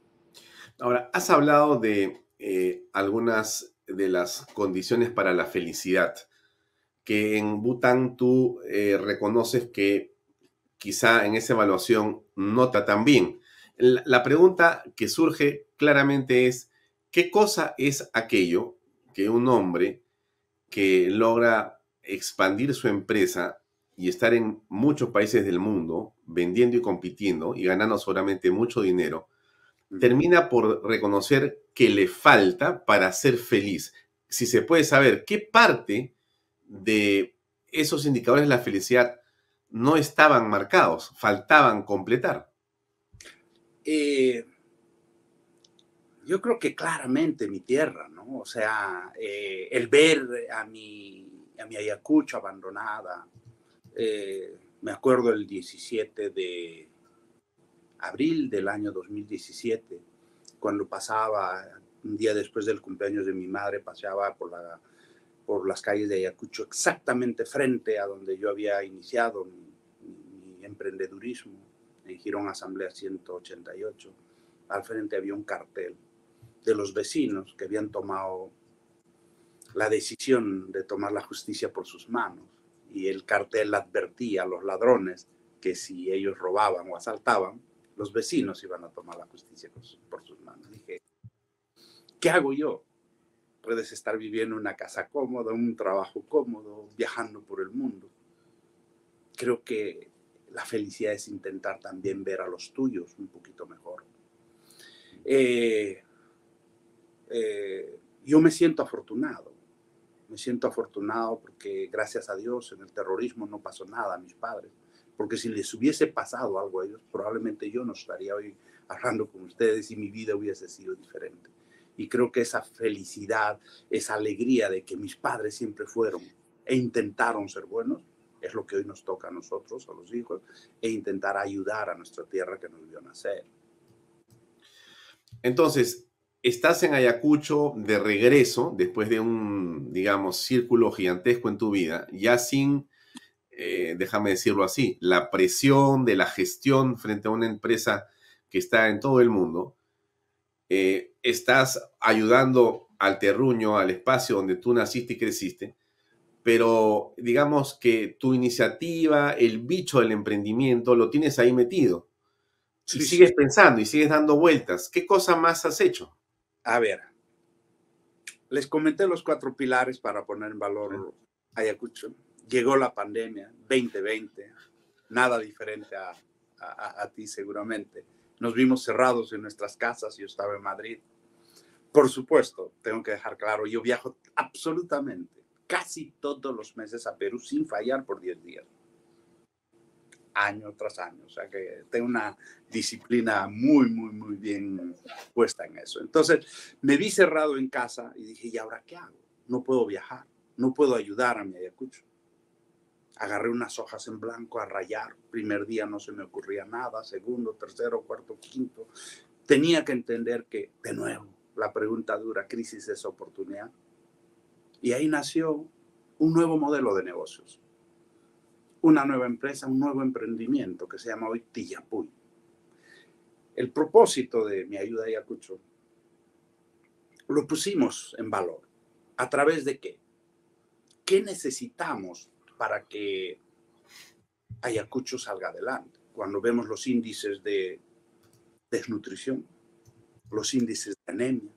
Ahora, has hablado de eh, algunas de las condiciones para la felicidad, que en Bután tú eh, reconoces que quizá en esa evaluación no está tan bien. La, la pregunta que surge claramente es, ¿qué cosa es aquello que un hombre que logra expandir su empresa y estar en muchos países del mundo, vendiendo y compitiendo y ganando seguramente mucho dinero, termina por reconocer que le falta para ser feliz? Si se puede saber qué parte de esos indicadores de la felicidad no estaban marcados, faltaban completar. Eh... Yo creo que claramente mi tierra, ¿no? O sea, eh, el ver a mi, a mi Ayacucho abandonada. Eh, me acuerdo el diecisiete de abril del año dos mil diecisiete, cuando pasaba, un día después del cumpleaños de mi madre, paseaba por, la, por las calles de Ayacucho, exactamente frente a donde yo había iniciado mi, mi, mi emprendedurismo, en Girón Asamblea ciento ochenta y ocho. Al frente había un cartel de los vecinos que habían tomado la decisión de tomar la justicia por sus manos, y el cartel advertía a los ladrones que si ellos robaban o asaltaban, los vecinos iban a tomar la justicia por sus manos. Dije, ¿qué hago yo? Puedes estar viviendo en una casa cómoda, un trabajo cómodo, viajando por el mundo. Creo que la felicidad es intentar también ver a los tuyos un poquito mejor. Eh, Eh, yo me siento afortunado, me siento afortunado porque gracias a Dios en el terrorismo no pasó nada a mis padres, porque si les hubiese pasado algo a ellos, probablemente yo no estaría hoy hablando con ustedes y mi vida hubiese sido diferente. Y creo que esa felicidad, esa alegría de que mis padres siempre fueron e intentaron ser buenos, es lo que hoy nos toca a nosotros, a los hijos, e intentar ayudar a nuestra tierra que nos vio nacer. Entonces, estás en Ayacucho de regreso, después de un, digamos, círculo gigantesco en tu vida, ya sin, eh, déjame decirlo así, la presión de la gestión frente a una empresa que está en todo el mundo. Eh, estás ayudando al terruño, al espacio donde tú naciste y creciste, pero digamos que tu iniciativa, el bicho del emprendimiento, lo tienes ahí metido. Y Sí, sigues sí. pensando y sigues dando vueltas. ¿Qué cosa más has hecho? A ver, les comenté los cuatro pilares para poner en valor Ayacucho. Llegó la pandemia, veinte veinte, nada diferente a, a, a ti seguramente. Nos vimos cerrados en nuestras casas, yo estaba en Madrid. Por supuesto, tengo que dejar claro, yo viajo absolutamente, casi todos los meses a Perú sin fallar por diez días. Año tras año, o sea que tengo una disciplina muy, muy, muy bien puesta en eso. Entonces, me vi cerrado en casa y dije, ¿y ahora qué hago? No puedo viajar, no puedo ayudar a mi Ayacucho. Agarré unas hojas en blanco a rayar. Primer día no se me ocurría nada, segundo, tercero, cuarto, quinto. Tenía que entender que, de nuevo, la pregunta dura, crisis es oportunidad. Y ahí nació un nuevo modelo de negocios. Una nueva empresa, un nuevo emprendimiento que se llama hoy Tiyapuy. El propósito de mi ayuda a Ayacucho lo pusimos en valor. ¿A través de qué? ¿Qué necesitamos para que Ayacucho salga adelante? Cuando vemos los índices de desnutrición, los índices de anemia,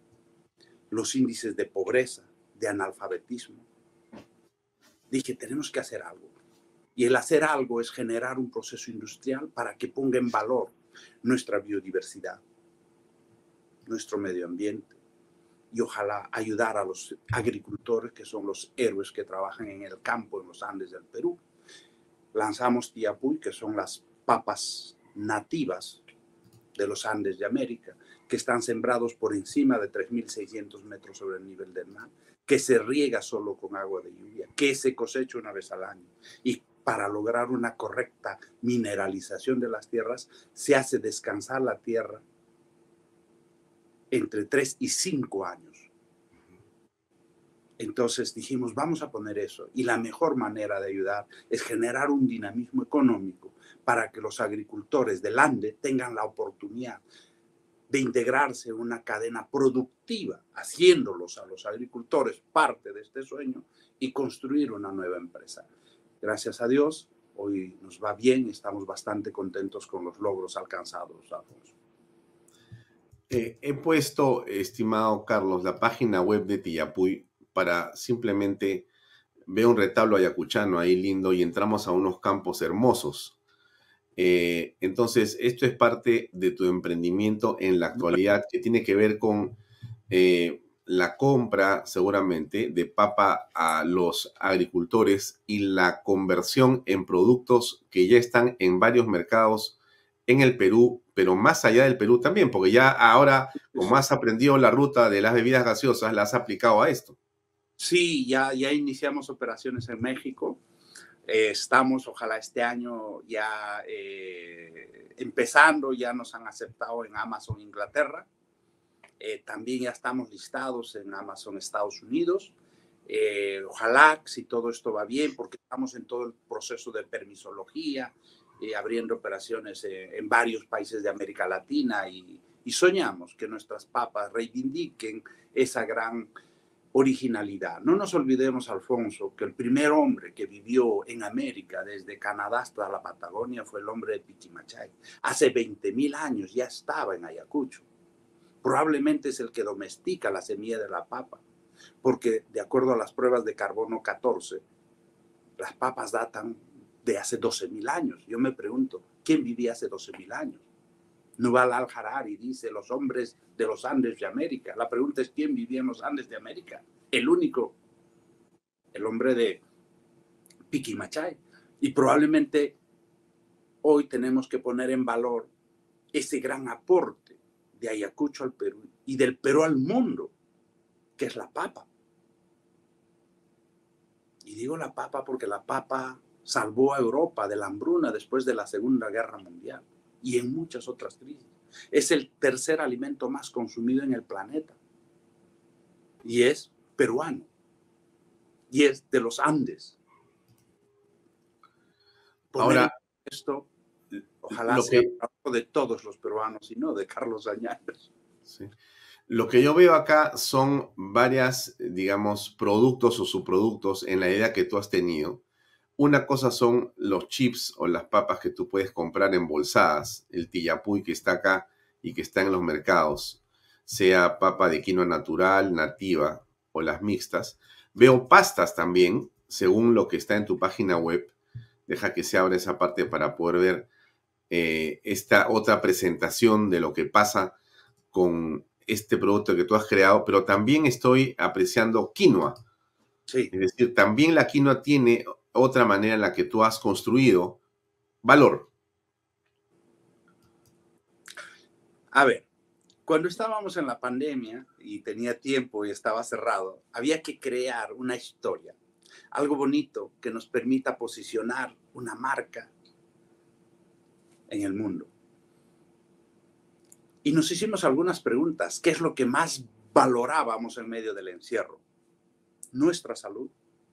los índices de pobreza, de analfabetismo, dije, tenemos que hacer algo. Y el hacer algo es generar un proceso industrial para que ponga en valor nuestra biodiversidad, nuestro medio ambiente, y ojalá ayudar a los agricultores, que son los héroes que trabajan en el campo, en los Andes del Perú. Lanzamos Tiyapuy, que son las papas nativas de los Andes de América, que están sembrados por encima de tres mil seiscientos metros sobre el nivel del mar, que se riega solo con agua de lluvia, que se cosecha una vez al año. Y para lograr una correcta mineralización de las tierras, se hace descansar la tierra entre tres y cinco años. Entonces dijimos, vamos a poner eso. Y la mejor manera de ayudar es generar un dinamismo económico para que los agricultores del Ande tengan la oportunidad de integrarse en una cadena productiva, haciéndolos a los agricultores parte de este sueño y construir una nueva empresa. Gracias a Dios, hoy nos va bien y estamos bastante contentos con los logros alcanzados, Alfonso. Eh, he puesto, estimado Carlos, la página web de Tiyapuy para simplemente ver un retablo ayacuchano ahí lindo y entramos a unos campos hermosos. Eh, entonces, esto es parte de tu emprendimiento en la actualidad que tiene que ver con eh, la compra, seguramente, de papa a los agricultores y la conversión en productos que ya están en varios mercados en el Perú, pero más allá del Perú también, porque ya ahora, como has aprendido la ruta de las bebidas gaseosas, la has aplicado a esto. Sí, ya, ya iniciamos operaciones en México. Eh, estamos, ojalá este año ya eh, empezando, ya nos han aceptado en Amazon Inglaterra. Eh, también ya estamos listados en Amazon Estados Unidos. Eh, ojalá, si todo esto va bien, porque estamos en todo el proceso de permisología, eh, abriendo operaciones eh, en varios países de América Latina y, y soñamos que nuestras papas reivindiquen esa gran originalidad. No nos olvidemos, Alfonso, que el primer hombre que vivió en América, desde Canadá hasta la Patagonia, fue el hombre de Piquimachay. Hace veinte mil años ya estaba en Ayacucho. Probablemente es el que domestica la semilla de la papa, porque de acuerdo a las pruebas de carbono catorce, las papas datan de hace doce mil años. Yo me pregunto, ¿quién vivía hace doce mil años? Yuval al-Harari dice los hombres de los Andes de América. La pregunta es, ¿quién vivía en los Andes de América? El único, el hombre de Piquimachay. Y probablemente hoy tenemos que poner en valor ese gran aporte de Ayacucho al Perú y del Perú al mundo, que es la papa. Y digo la papa porque la papa salvó a Europa de la hambruna después de la Segunda Guerra Mundial y en muchas otras crisis. Es el tercer alimento más consumido en el planeta. Y es peruano. Y es de los Andes. Poner Ahora, esto, ojalá lo sea que, el trabajo de todos los peruanos y no de Carlos Añares. Sí. Lo que yo veo acá son varias, digamos, productos o subproductos en la idea que tú has tenido. Una cosa son los chips o las papas que tú puedes comprar embolsadas, el tillapuy que está acá y que está en los mercados, sea papa de quinoa natural, nativa o las mixtas. Veo pastas también, según lo que está en tu página web. Deja que se abra esa parte para poder ver eh, esta otra presentación de lo que pasa con este producto que tú has creado, pero también estoy apreciando quinoa. Sí. Es decir, también la quinoa tiene otra manera en la que tú has construido valor. A ver, cuando estábamos en la pandemia y tenía tiempo y estaba cerrado, había que crear una historia, algo bonito que nos permita posicionar una marca en el mundo. Y nos hicimos algunas preguntas. ¿Qué es lo que más valorábamos en medio del encierro? Nuestra salud,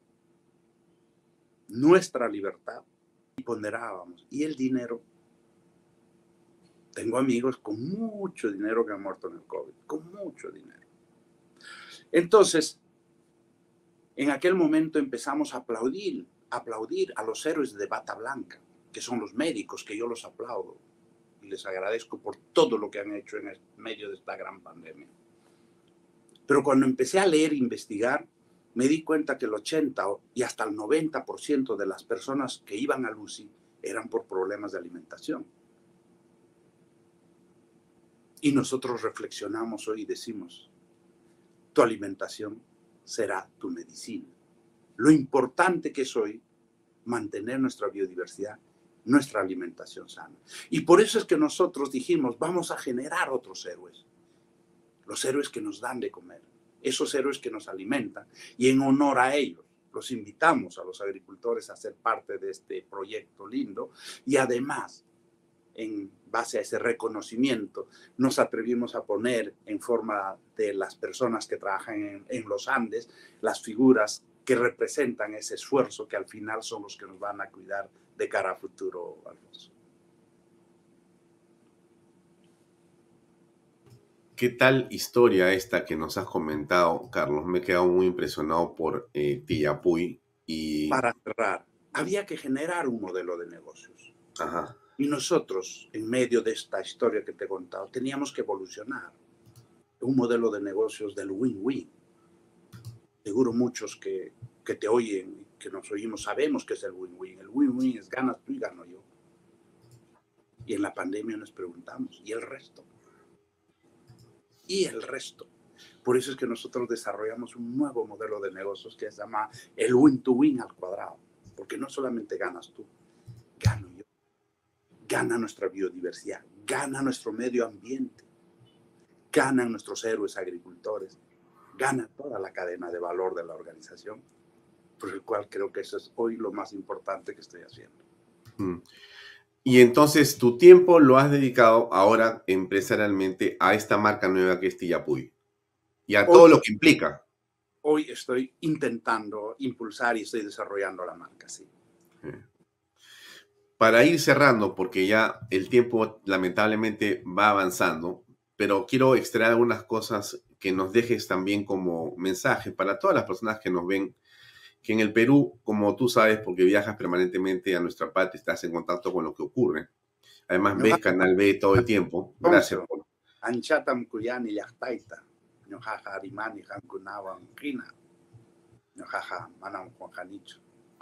nuestra libertad, y ponderábamos. ¿Y el dinero? Tengo amigos con mucho dinero que han muerto en el COVID, con mucho dinero. Entonces, en aquel momento empezamos a aplaudir, aplaudir a los héroes de bata blanca, que son los médicos, que yo los aplaudo y les agradezco por todo lo que han hecho en el medio de esta gran pandemia. Pero cuando empecé a leer e investigar, me di cuenta que el ochenta y hasta el noventa por ciento de las personas que iban al U C I eran por problemas de alimentación. Y nosotros reflexionamos hoy y decimos, tu alimentación será tu medicina. Lo importante que es hoy mantener nuestra biodiversidad, nuestra alimentación sana. Y por eso es que nosotros dijimos, vamos a generar otros héroes. Los héroes que nos dan de comer, esos héroes que nos alimentan. Y en honor a ellos, los invitamos a los agricultores a ser parte de este proyecto lindo. Y además, en base a ese reconocimiento, nos atrevimos a poner en forma de las personas que trabajan en, en los Andes, las figuras que representan ese esfuerzo que al final son los que nos van a cuidar de cara a futuro, Alfonso. ¿Qué tal historia esta que nos has comentado, Carlos? Me he quedado muy impresionado por eh, Tillapuy y... Para cerrar, había que generar un modelo de negocios. Ajá. Y nosotros, en medio de esta historia que te he contado, teníamos que evolucionar. Un modelo de negocios del win-win. Seguro muchos que, que te oyen, que nos oímos, sabemos que es el win-win. El win-win es ganas tú y gano yo. Y en la pandemia nos preguntamos, ¿y el resto? ¿Y el resto? Por eso es que nosotros desarrollamos un nuevo modelo de negocios que se llama el win-to-win al cuadrado. Porque no solamente ganas tú, gano yo. Gana nuestra biodiversidad, gana nuestro medio ambiente, ganan nuestros héroes agricultores, gana toda la cadena de valor de la organización, por el cual creo que eso es hoy lo más importante que estoy haciendo. Mm. Y entonces tu tiempo lo has dedicado ahora empresarialmente a esta marca nueva que es Tillapuy y a Hoy, todo lo que implica. Hoy estoy intentando impulsar y estoy desarrollando la marca, sí. Sí. Para ir cerrando, porque ya el tiempo lamentablemente va avanzando, pero quiero extraer algunas cosas que nos dejes también como mensaje para todas las personas que nos ven, que en el Perú, como tú sabes, porque viajas permanentemente a nuestra patria, estás en contacto con lo que ocurre. Además, ves Canal B todo el tiempo. Gracias. Anchatam kuyani yachtaita, ñojaja arimani hankunawan kina, ñojaja manam juanjanicho.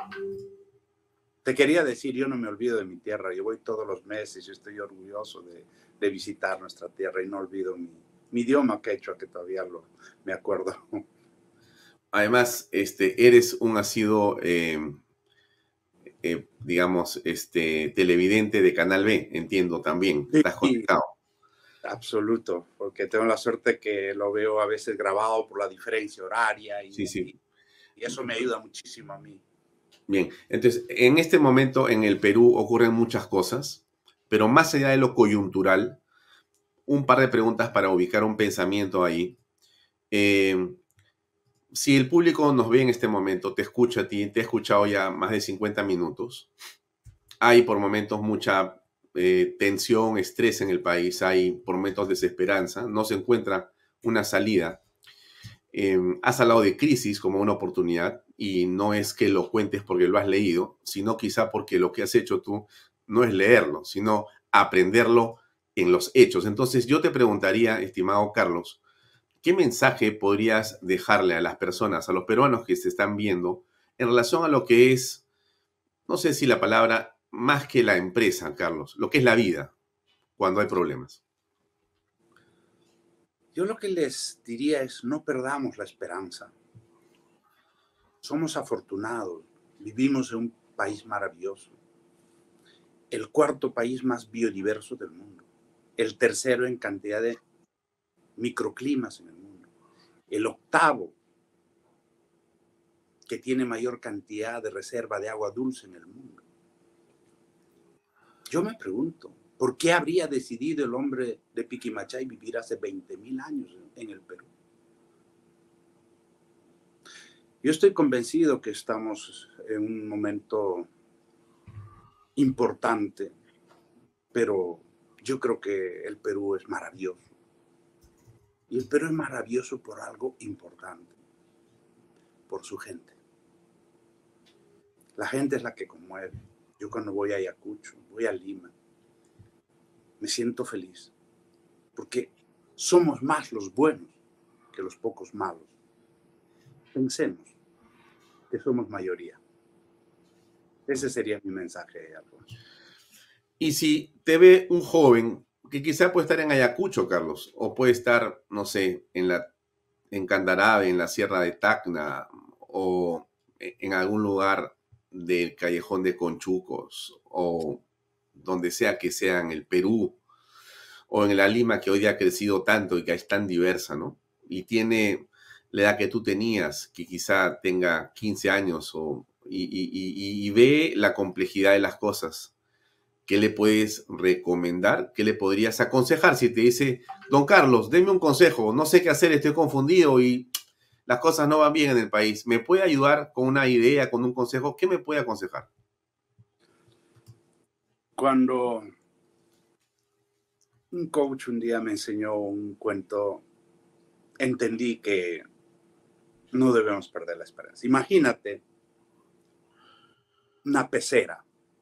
Te quería decir, yo no me olvido de mi tierra, yo voy todos los meses, yo estoy orgulloso de, de visitar nuestra tierra y no olvido mi, mi idioma quechua, que todavía lo, me acuerdo. Además, este, eres un asiduo, eh, eh, digamos, este, televidente de Canal B, entiendo también, Sí, estás conectado. Absoluto, porque tengo la suerte que lo veo a veces grabado por la diferencia horaria y, Sí, sí. y, y eso me ayuda muchísimo a mí. Bien, entonces, en este momento en el Perú ocurren muchas cosas, pero más allá de lo coyuntural, un par de preguntas para ubicar un pensamiento ahí. Eh, si el público nos ve en este momento, te escucha a ti, te he escuchado ya más de cincuenta minutos, hay por momentos mucha eh, tensión, estrés en el país, hay por momentos desesperanza, no se encuentra una salida. Eh, has hablado de crisis como una oportunidad y no es que lo cuentes porque lo has leído, sino quizá porque lo que has hecho tú no es leerlo, sino aprenderlo en los hechos. Entonces yo te preguntaría, estimado Carlos, ¿qué mensaje podrías dejarle a las personas, a los peruanos que se están viendo en relación a lo que es, no sé si la palabra, más que la empresa, Carlos, lo que es la vida cuando hay problemas? Yo lo que les diría es no perdamos la esperanza. Somos afortunados, vivimos en un país maravilloso, el cuarto país más biodiverso del mundo, el tercero en cantidad de microclimas en el mundo, el octavo que tiene mayor cantidad de reserva de agua dulce en el mundo. Yo me pregunto, ¿por qué habría decidido el hombre de Piquimachay vivir hace veinte mil años en el Perú? Yo estoy convencido que estamos en un momento importante, pero yo creo que el Perú es maravilloso. Y el Perú es maravilloso por algo importante, por su gente. La gente es la que conmueve. Yo cuando voy a Ayacucho, voy a Lima, me siento feliz, porque somos más los buenos que los pocos malos. Pensemos que somos mayoría. Ese sería mi mensaje, Alfonso. Y si te ve un joven que quizá puede estar en Ayacucho, Carlos, o puede estar, no sé, en, la, en Candarave, en la Sierra de Tacna, o en algún lugar del Callejón de Conchucos, o donde sea que sea en el Perú, o en la Lima que hoy día ha crecido tanto y que es tan diversa, ¿no? Y tiene la edad que tú tenías, que quizá tenga quince años, o, y, y, y, y ve la complejidad de las cosas. ¿Qué le puedes recomendar? ¿Qué le podrías aconsejar? Si te dice, don Carlos, deme un consejo, no sé qué hacer, estoy confundido y las cosas no van bien en el país. ¿Me puede ayudar con una idea, con un consejo? ¿Qué me puede aconsejar? Cuando un coach un día me enseñó un cuento, entendí que no debemos perder la esperanza. Imagínate una pecera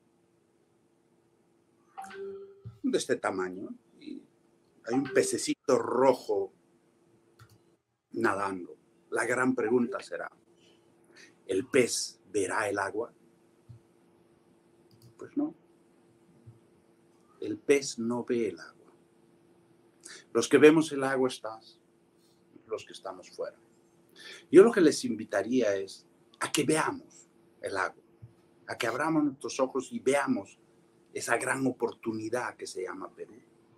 de este tamaño y hay un pececito rojo nadando. La gran pregunta será, ¿el pez verá el agua? Pues no. El pez no ve el agua. Los que vemos el agua estás, los que estamos fuera. Yo lo que les invitaría es a que veamos el agua, a que abramos nuestros ojos y veamos esa gran oportunidad que se llama Perú.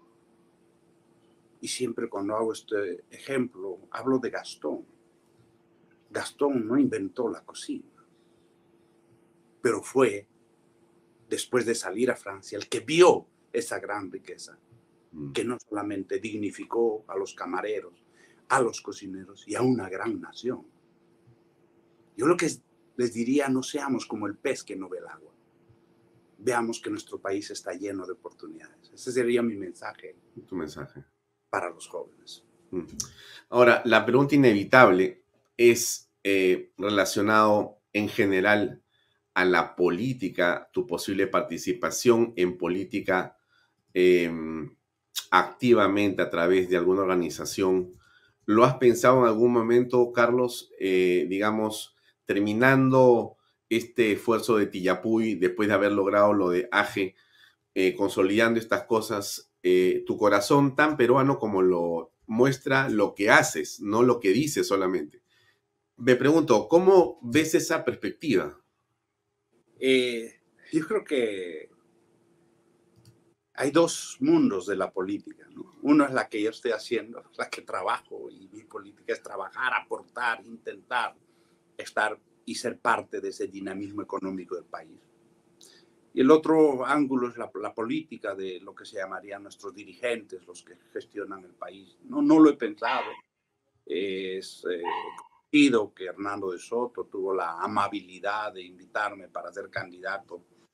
Y siempre cuando hago este ejemplo, hablo de Gastón. Gastón no inventó la cocina, pero fue, después de salir a Francia, el que vio esa gran riqueza, que no solamente dignificó a los camareros, a los cocineros y a una gran nación. Yo lo que les diría, no seamos como el pez que no ve el agua. Veamos que nuestro país está lleno de oportunidades. Ese sería mi mensaje. Tu mensaje. Para los jóvenes. Ahora, la pregunta inevitable es eh, relacionado en general a la política, tu posible participación en política eh, activamente a través de alguna organización. ¿Lo has pensado en algún momento, Carlos, eh, digamos, terminando este esfuerzo de Tillapuy, después de haber logrado lo de A G E, eh, consolidando estas cosas, eh, tu corazón tan peruano como lo muestra lo que haces, no lo que dices solamente? Me pregunto, ¿cómo ves esa perspectiva? Eh, yo creo que hay dos mundos de la política, ¿no? Uno es la que yo estoy haciendo, la que trabajo, y mi política es trabajar, aportar, intentar estar y ser parte de ese dinamismo económico del país. Y el otro ángulo es la, la política de lo que se llamarían nuestros dirigentes, los que gestionan el país. No, no lo he pensado. Es eh, conocido que Hernando de Soto tuvo la amabilidad de invitarme para ser candidato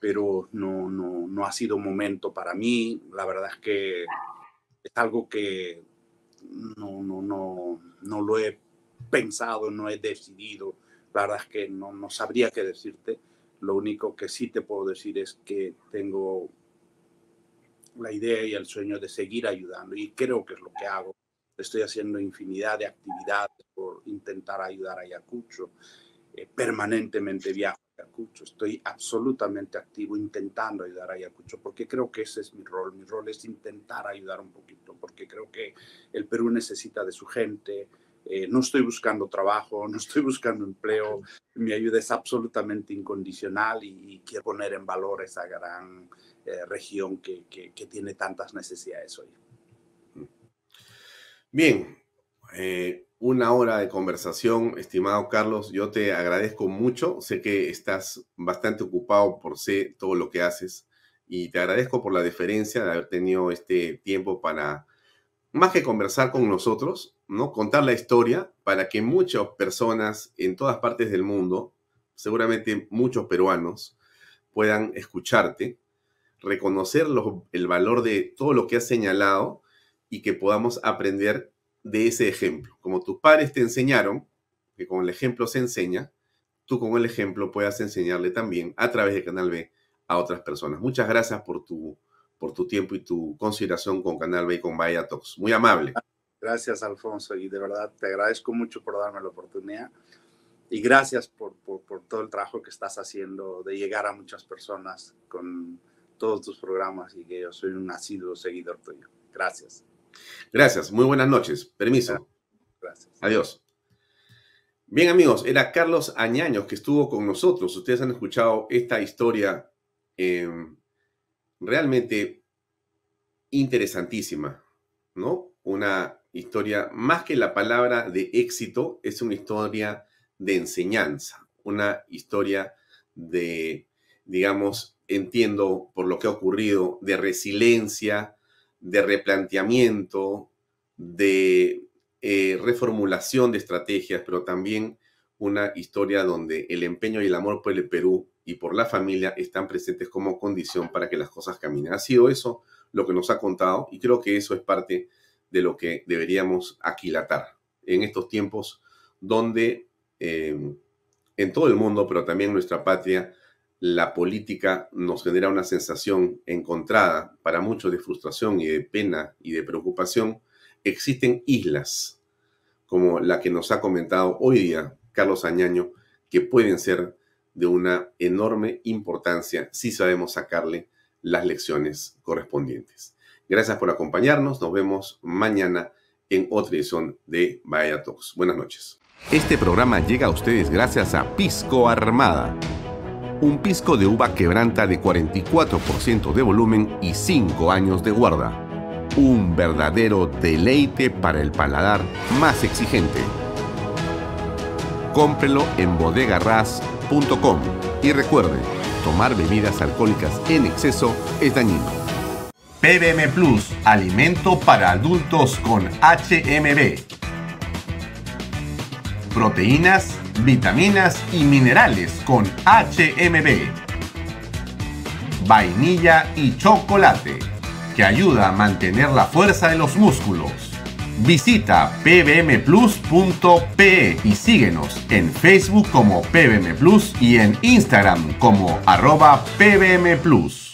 pero no, no, no ha sido momento para mí. La verdad es que es algo que no, no, no, no lo he pensado, no he decidido. La verdad es que no, no sabría qué decirte. Lo único que sí te puedo decir es que tengo la idea y el sueño de seguir ayudando, y creo que es lo que hago. Estoy haciendo infinidad de actividades por intentar ayudar a Ayacucho. Eh, permanentemente viajo a Ayacucho. Estoy absolutamente activo intentando ayudar a Ayacucho, porque creo que ese es mi rol. Mi rol es intentar ayudar un poquito, porque creo que el Perú necesita de su gente. Eh, no estoy buscando trabajo, no estoy buscando empleo. Mi ayuda es absolutamente incondicional, y, y quiero poner en valor esa gran eh, región que, que, que tiene tantas necesidades hoy. Bien, eh, una hora de conversación, estimado Carlos. Yo te agradezco mucho. Sé que estás bastante ocupado por sé todo lo que haces, y te agradezco por la deferencia de haber tenido este tiempo para, más que conversar con nosotros, ¿no?, contar la historia para que muchas personas en todas partes del mundo, seguramente muchos peruanos, puedan escucharte, reconocer los, el valor de todo lo que has señalado, y que podamos aprender de ese ejemplo. Como tus padres te enseñaron, que con el ejemplo se enseña, tú con el ejemplo puedas enseñarle también a través de Canal B a otras personas. Muchas gracias por tu, por tu tiempo y tu consideración con Canal B y con Bahía Talks. Muy amable. Gracias, Alfonso, y de verdad te agradezco mucho por darme la oportunidad, y gracias por, por, por todo el trabajo que estás haciendo de llegar a muchas personas con todos tus programas, y que yo soy un asiduo seguidor tuyo. Gracias. Gracias, muy buenas noches. Permiso. Gracias. Adiós. Bien, amigos, era Carlos Añaños que estuvo con nosotros. Ustedes han escuchado esta historia eh, realmente interesantísima, ¿no? Una historia, más que la palabra de éxito, es una historia de enseñanza, una historia de, digamos, entiendo por lo que ha ocurrido, de resiliencia, de replanteamiento, de eh, reformulación de estrategias, pero también una historia donde el empeño y el amor por el Perú y por la familia están presentes como condición para que las cosas caminen. Ha sido eso lo que nos ha contado, y creo que eso es parte de lo que deberíamos aquilatar en estos tiempos donde eh, en todo el mundo, pero también en nuestra patria, la política nos genera una sensación encontrada, para muchos de frustración y de pena y de preocupación. Existen islas, como la que nos ha comentado hoy día Carlos Añaño, que pueden ser de una enorme importancia si sabemos sacarle las lecciones correspondientes. Gracias por acompañarnos. Nos vemos mañana en otra edición de Bahía Talks. Buenas noches. Este programa llega a ustedes gracias a Pisco Armada. Un pisco de uva quebranta de cuarenta y cuatro por ciento de volumen y cinco años de guarda. Un verdadero deleite para el paladar más exigente. Cómprelo en bodegarras punto com y recuerde, tomar bebidas alcohólicas en exceso es dañino. P B M Plus, alimento para adultos con H M B. Proteínas, vitaminas y minerales con H M B. Vainilla y chocolate, que ayuda a mantener la fuerza de los músculos. Visita p b m plus punto p e y síguenos en Facebook como P B M Plus y en Instagram como arroba P B M Plus.